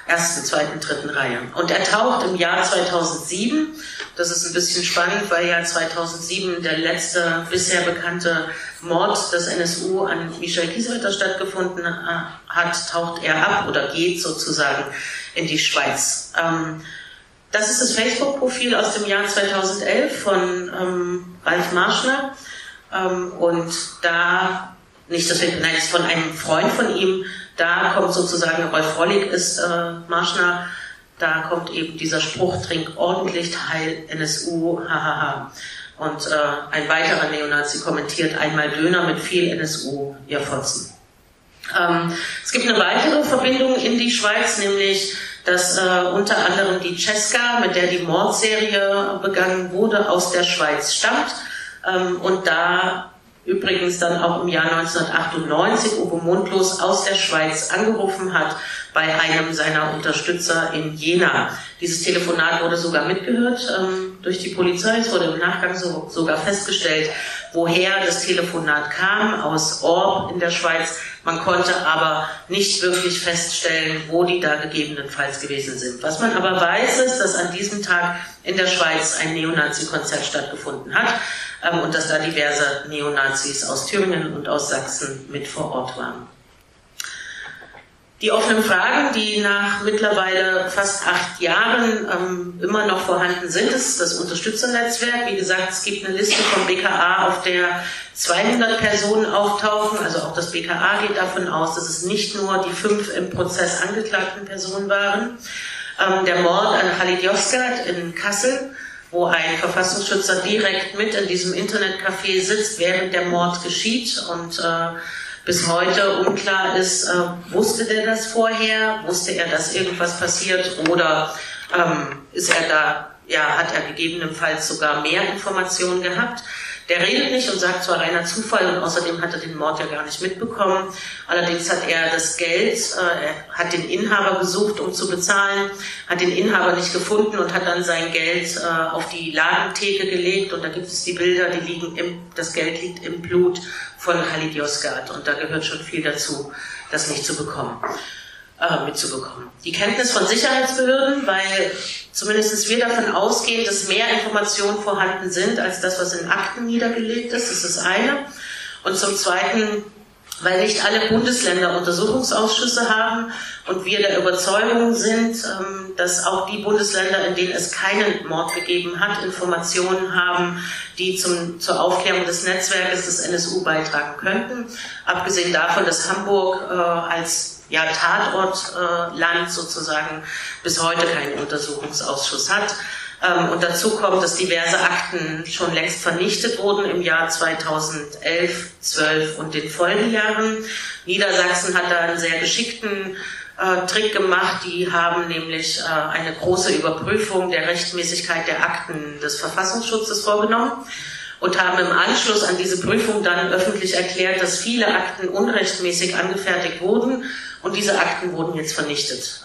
ersten, zweiten, dritten Reihe. Und er taucht im Jahr zweitausendsieben, das ist ein bisschen spannend, weil ja zweitausendsieben der letzte bisher bekannte Mord des N S U an Michel Kiesewetter stattgefunden hat, taucht er ab oder geht sozusagen in die Schweiz. Das ist das Facebook-Profil aus dem Jahr zweitausendelf von ähm, Ralf Marschner. Ähm, und da, nicht deswegen, nein, es ist von einem Freund von ihm, da kommt sozusagen, Rolf Rollig ist äh, Marschner, da kommt eben dieser Spruch, trink ordentlich, heil N S U, hahaha. Und äh, ein weiterer Neonazi kommentiert, einmal Döner mit viel N S U, ihr Fotzen. Ähm, es gibt eine weitere Verbindung in die Schweiz, nämlich dass äh, unter anderem die Cesca, mit der die Mordserie begangen wurde, aus der Schweiz stammt ähm, und da übrigens dann auch im Jahr neunzehnhundertachtundneunzig Uwe Mundlos aus der Schweiz angerufen hat bei einem seiner Unterstützer in Jena. Dieses Telefonat wurde sogar mitgehört ähm, durch die Polizei, es wurde im Nachgang so, sogar festgestellt, woher das Telefonat kam, aus Orb in der Schweiz. Man konnte aber nicht wirklich feststellen, wo die da gegebenenfalls gewesen sind. Was man aber weiß, ist, dass an diesem Tag in der Schweiz ein Neonazi-Konzert stattgefunden hat ähm, und dass da diverse Neonazis aus Thüringen und aus Sachsen mit vor Ort waren. Die offenen Fragen, die nach mittlerweile fast acht Jahren ähm, immer noch vorhanden sind, ist das Unterstützernetzwerk. Wie gesagt, es gibt eine Liste vom B K A, auf der zweihundert Personen auftauchen. Also auch das B K A geht davon aus, dass es nicht nur die fünf im Prozess angeklagten Personen waren. Ähm, der Mord an Khalid Yozgat in Kassel, wo ein Verfassungsschützer direkt mit in diesem Internetcafé sitzt, während der Mord geschieht und äh, bis heute unklar ist, äh, wusste der das vorher, wusste er, dass irgendwas passiert oder ähm, ist er da, ja, hat er gegebenenfalls sogar mehr Informationen gehabt. Der redet nicht und sagt zwar reiner Zufall und außerdem hat er den Mord ja gar nicht mitbekommen. Allerdings hat er das Geld, äh, er hat den Inhaber gesucht, um zu bezahlen, hat den Inhaber nicht gefunden und hat dann sein Geld äh, auf die Ladentheke gelegt und da gibt es die Bilder, die liegen im, das Geld liegt im Blut von Khalid Yozgat und da gehört schon viel dazu, das nicht zu bekommen. mitzubekommen. Die Kenntnis von Sicherheitsbehörden, weil zumindest wir davon ausgehen, dass mehr Informationen vorhanden sind, als das, was in Akten niedergelegt ist, das ist das eine. Und zum Zweiten, weil nicht alle Bundesländer Untersuchungsausschüsse haben und wir der Überzeugung sind, dass auch die Bundesländer, in denen es keinen Mord gegeben hat, Informationen haben, die zum, zur Aufklärung des Netzwerkes des N S U beitragen könnten. Abgesehen davon, dass Hamburg äh, als ja, Tatortland äh, sozusagen bis heute keinen Untersuchungsausschuss hat. Ähm, und dazu kommt, dass diverse Akten schon längst vernichtet wurden im Jahr zweitausendelf, zwölf und den Folgejahren. Niedersachsen hat da einen sehr geschickten äh, Trick gemacht. Die haben nämlich äh, eine große Überprüfung der Rechtmäßigkeit der Akten des Verfassungsschutzes vorgenommen und haben im Anschluss an diese Prüfung dann öffentlich erklärt, dass viele Akten unrechtmäßig angefertigt wurden und diese Akten wurden jetzt vernichtet.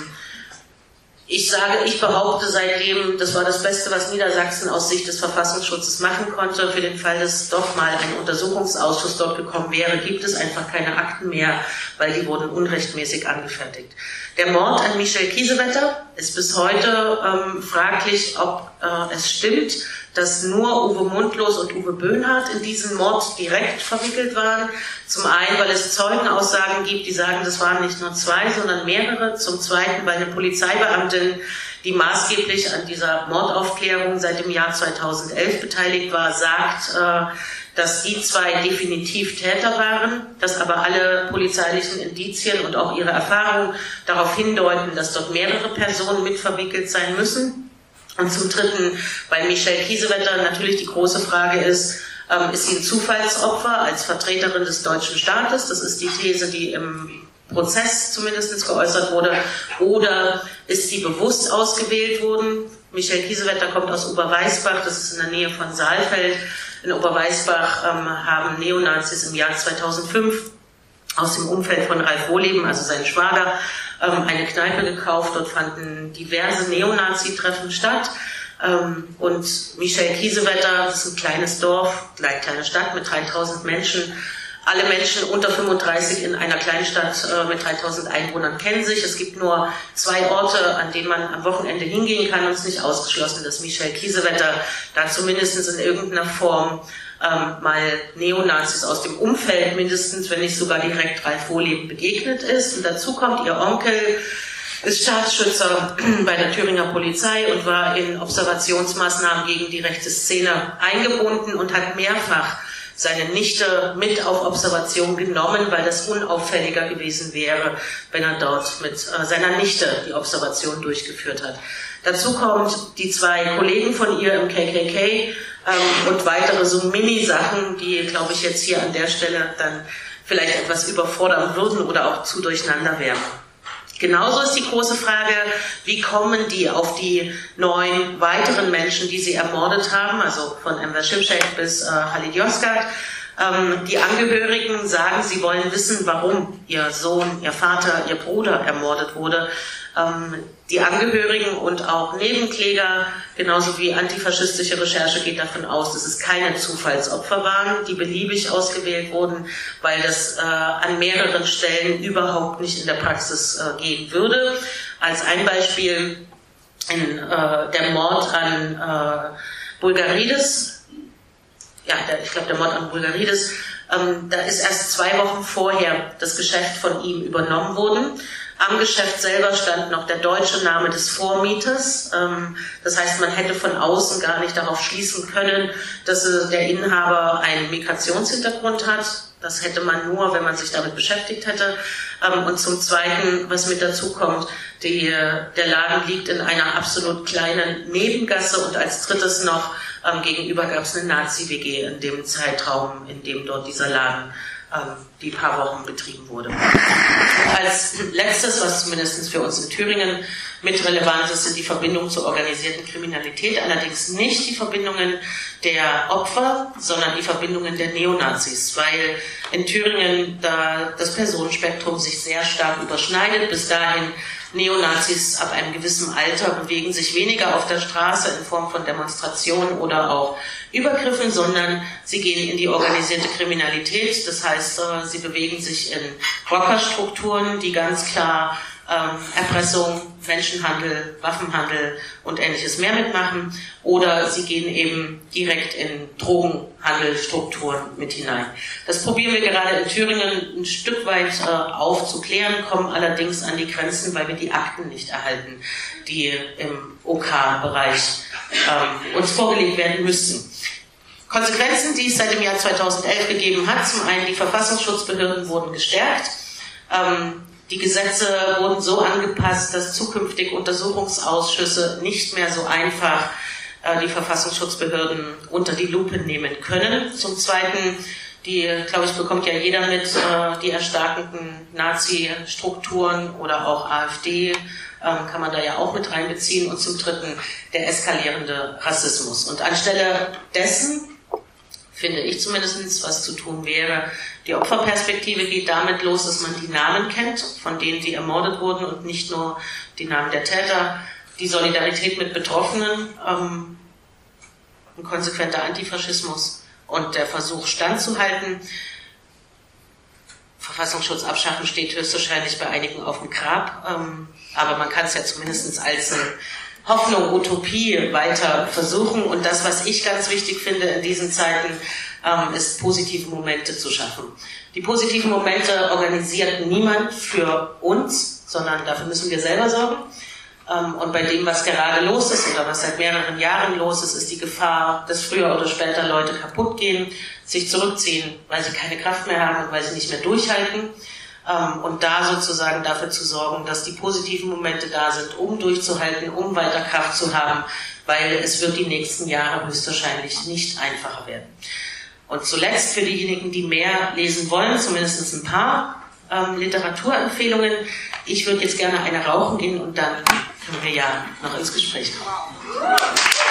Ich sage, ich behaupte seitdem, das war das Beste, was Niedersachsen aus Sicht des Verfassungsschutzes machen konnte. Für den Fall, dass doch mal ein Untersuchungsausschuss dort gekommen wäre, gibt es einfach keine Akten mehr, weil die wurden unrechtmäßig angefertigt. Der Mord an Michel Kiesewetter ist bis heute ähm, fraglich, ob äh, es stimmt, dass nur Uwe Mundlos und Uwe Böhnhardt in diesen Mord direkt verwickelt waren. Zum einen, weil es Zeugenaussagen gibt, die sagen, das waren nicht nur zwei, sondern mehrere. Zum zweiten, weil eine Polizeibeamtin, die maßgeblich an dieser Mordaufklärung seit dem Jahr zweitausendelf beteiligt war, sagt, äh, dass die zwei definitiv Täter waren, dass aber alle polizeilichen Indizien und auch ihre Erfahrung darauf hindeuten, dass dort mehrere Personen mit verwickelt sein müssen. Und zum Dritten, bei Michel Kiesewetter natürlich die große Frage ist, ähm, ist sie ein Zufallsopfer als Vertreterin des deutschen Staates? Das ist die These, die im Prozess zumindest geäußert wurde. Oder ist sie bewusst ausgewählt worden? Michel Kiesewetter kommt aus Oberweißbach, das ist in der Nähe von Saalfeld. In Oberweißbach ähm, haben Neonazis im Jahr zweitausendfünf aus dem Umfeld von Ralf Wohleben, also sein Schwager, eine Kneipe gekauft. Dort fanden diverse Neonazi-Treffen statt. Und Michel Kiesewetter, das ist ein kleines Dorf, eine kleine Stadt mit dreitausend Menschen, Alle Menschen unter fünfunddreißig in einer Kleinstadt äh, mit dreitausend Einwohnern kennen sich. Es gibt nur zwei Orte, an denen man am Wochenende hingehen kann, und es ist nicht ausgeschlossen, dass Michel Kiesewetter da zumindest in irgendeiner Form ähm, mal Neonazis aus dem Umfeld mindestens, wenn nicht sogar direkt Ralf Wohleben begegnet ist. Und dazu kommt ihr Onkel, ist Staatsschützer bei der Thüringer Polizei und war in Observationsmaßnahmen gegen die rechte Szene eingebunden und hat mehrfach seine Nichte mit auf Observation genommen, weil das unauffälliger gewesen wäre, wenn er dort mit äh, seiner Nichte die Observation durchgeführt hat. Dazu kommt die zwei Kollegen von ihr im K K K ähm, und weitere so Mini-Sachen, die, glaube ich, jetzt hier an der Stelle dann vielleicht etwas überfordern würden oder auch zu durcheinander wären. Genauso ist die große Frage, wie kommen die auf die neun weiteren Menschen, die sie ermordet haben, also von Enver Şimşek bis äh, Halit Yozgat. Ähm, die Angehörigen sagen, sie wollen wissen, warum ihr Sohn, ihr Vater, ihr Bruder ermordet wurde. Ähm, die Angehörigen und auch Nebenkläger, genauso wie antifaschistische Recherche, geht davon aus, dass es keine Zufallsopfer waren, die beliebig ausgewählt wurden, weil das äh, an mehreren Stellen überhaupt nicht in der Praxis äh, gehen würde. Als ein Beispiel in, äh, der Mord an äh, Bulgaridis, ja, der, ich glaube der Mord an Bulgaridis, ähm, da ist erst zwei Wochen vorher das Geschäft von ihm übernommen worden. Am Geschäft selber stand noch der deutsche Name des Vormieters. Das heißt, man hätte von außen gar nicht darauf schließen können, dass der Inhaber einen Migrationshintergrund hat. Das hätte man nur, wenn man sich damit beschäftigt hätte. Und zum Zweiten, was mit dazu kommt, die, der Laden liegt in einer absolut kleinen Nebengasse, und als drittes noch gegenüber gab es eine Nazi-W G in dem Zeitraum, in dem dort dieser Laden die paar Wochen betrieben wurde. Und als letztes, was zumindest für uns in Thüringen mit relevant ist, sind die Verbindungen zur organisierten Kriminalität, allerdings nicht die Verbindungen der Opfer, sondern die Verbindungen der Neonazis, weil in Thüringen da das Personenspektrum sich sehr stark überschneidet. Bis dahin, Neonazis ab einem gewissen Alter bewegen sich weniger auf der Straße in Form von Demonstrationen oder auch Übergriffen, sondern sie gehen in die organisierte Kriminalität. Das heißt, sie bewegen sich in Rockerstrukturen, die ganz klar ähm, Erpressung, Menschenhandel, Waffenhandel und Ähnliches mehr mitmachen, oder sie gehen eben direkt in Drogenhandelstrukturen mit hinein. Das probieren wir gerade in Thüringen ein Stück weit äh, aufzuklären, kommen allerdings an die Grenzen, weil wir die Akten nicht erhalten, die im O K-Bereich ähm, uns vorgelegt werden müssten. Konsequenzen, die es seit dem Jahr zweitausendelf gegeben hat: zum einen, die Verfassungsschutzbehörden wurden gestärkt. Ähm, Die Gesetze wurden so angepasst, dass zukünftig Untersuchungsausschüsse nicht mehr so einfach äh, die Verfassungsschutzbehörden unter die Lupe nehmen können. Zum Zweiten, die, glaube ich, bekommt ja jeder mit, äh, die erstarkenden Nazi-Strukturen oder auch AfD, äh, kann man da ja auch mit reinbeziehen. Und zum Dritten, der eskalierende Rassismus. Und anstelle dessen, finde ich zumindest, was zu tun wäre, die Opferperspektive geht damit los, dass man die Namen kennt, von denen die ermordet wurden, und nicht nur die Namen der Täter, die Solidarität mit Betroffenen, ähm, ein konsequenter Antifaschismus und der Versuch standzuhalten. Verfassungsschutz abschaffen steht höchstwahrscheinlich bei einigen auf dem Grab, ähm, aber man kann es ja zumindest als eine Hoffnung, Utopie weiter versuchen. Und das, was ich ganz wichtig finde in diesen Zeiten, ähm, ist, positive Momente zu schaffen. Die positiven Momente organisiert niemand für uns, sondern dafür müssen wir selber sorgen. Ähm, und bei dem, was gerade los ist oder was seit mehreren Jahren los ist, ist die Gefahr, dass früher oder später Leute kaputt gehen, sich zurückziehen, weil sie keine Kraft mehr haben und weil sie nicht mehr durchhalten. Und da sozusagen dafür zu sorgen, dass die positiven Momente da sind, um durchzuhalten, um weiter Kraft zu haben, weil es wird die nächsten Jahre höchstwahrscheinlich nicht einfacher werden. Und zuletzt für diejenigen, die mehr lesen wollen, zumindest ein paar ähm, Literaturempfehlungen. Ich würde jetzt gerne eine rauchen gehen und dann können wir ja noch ins Gespräch kommen.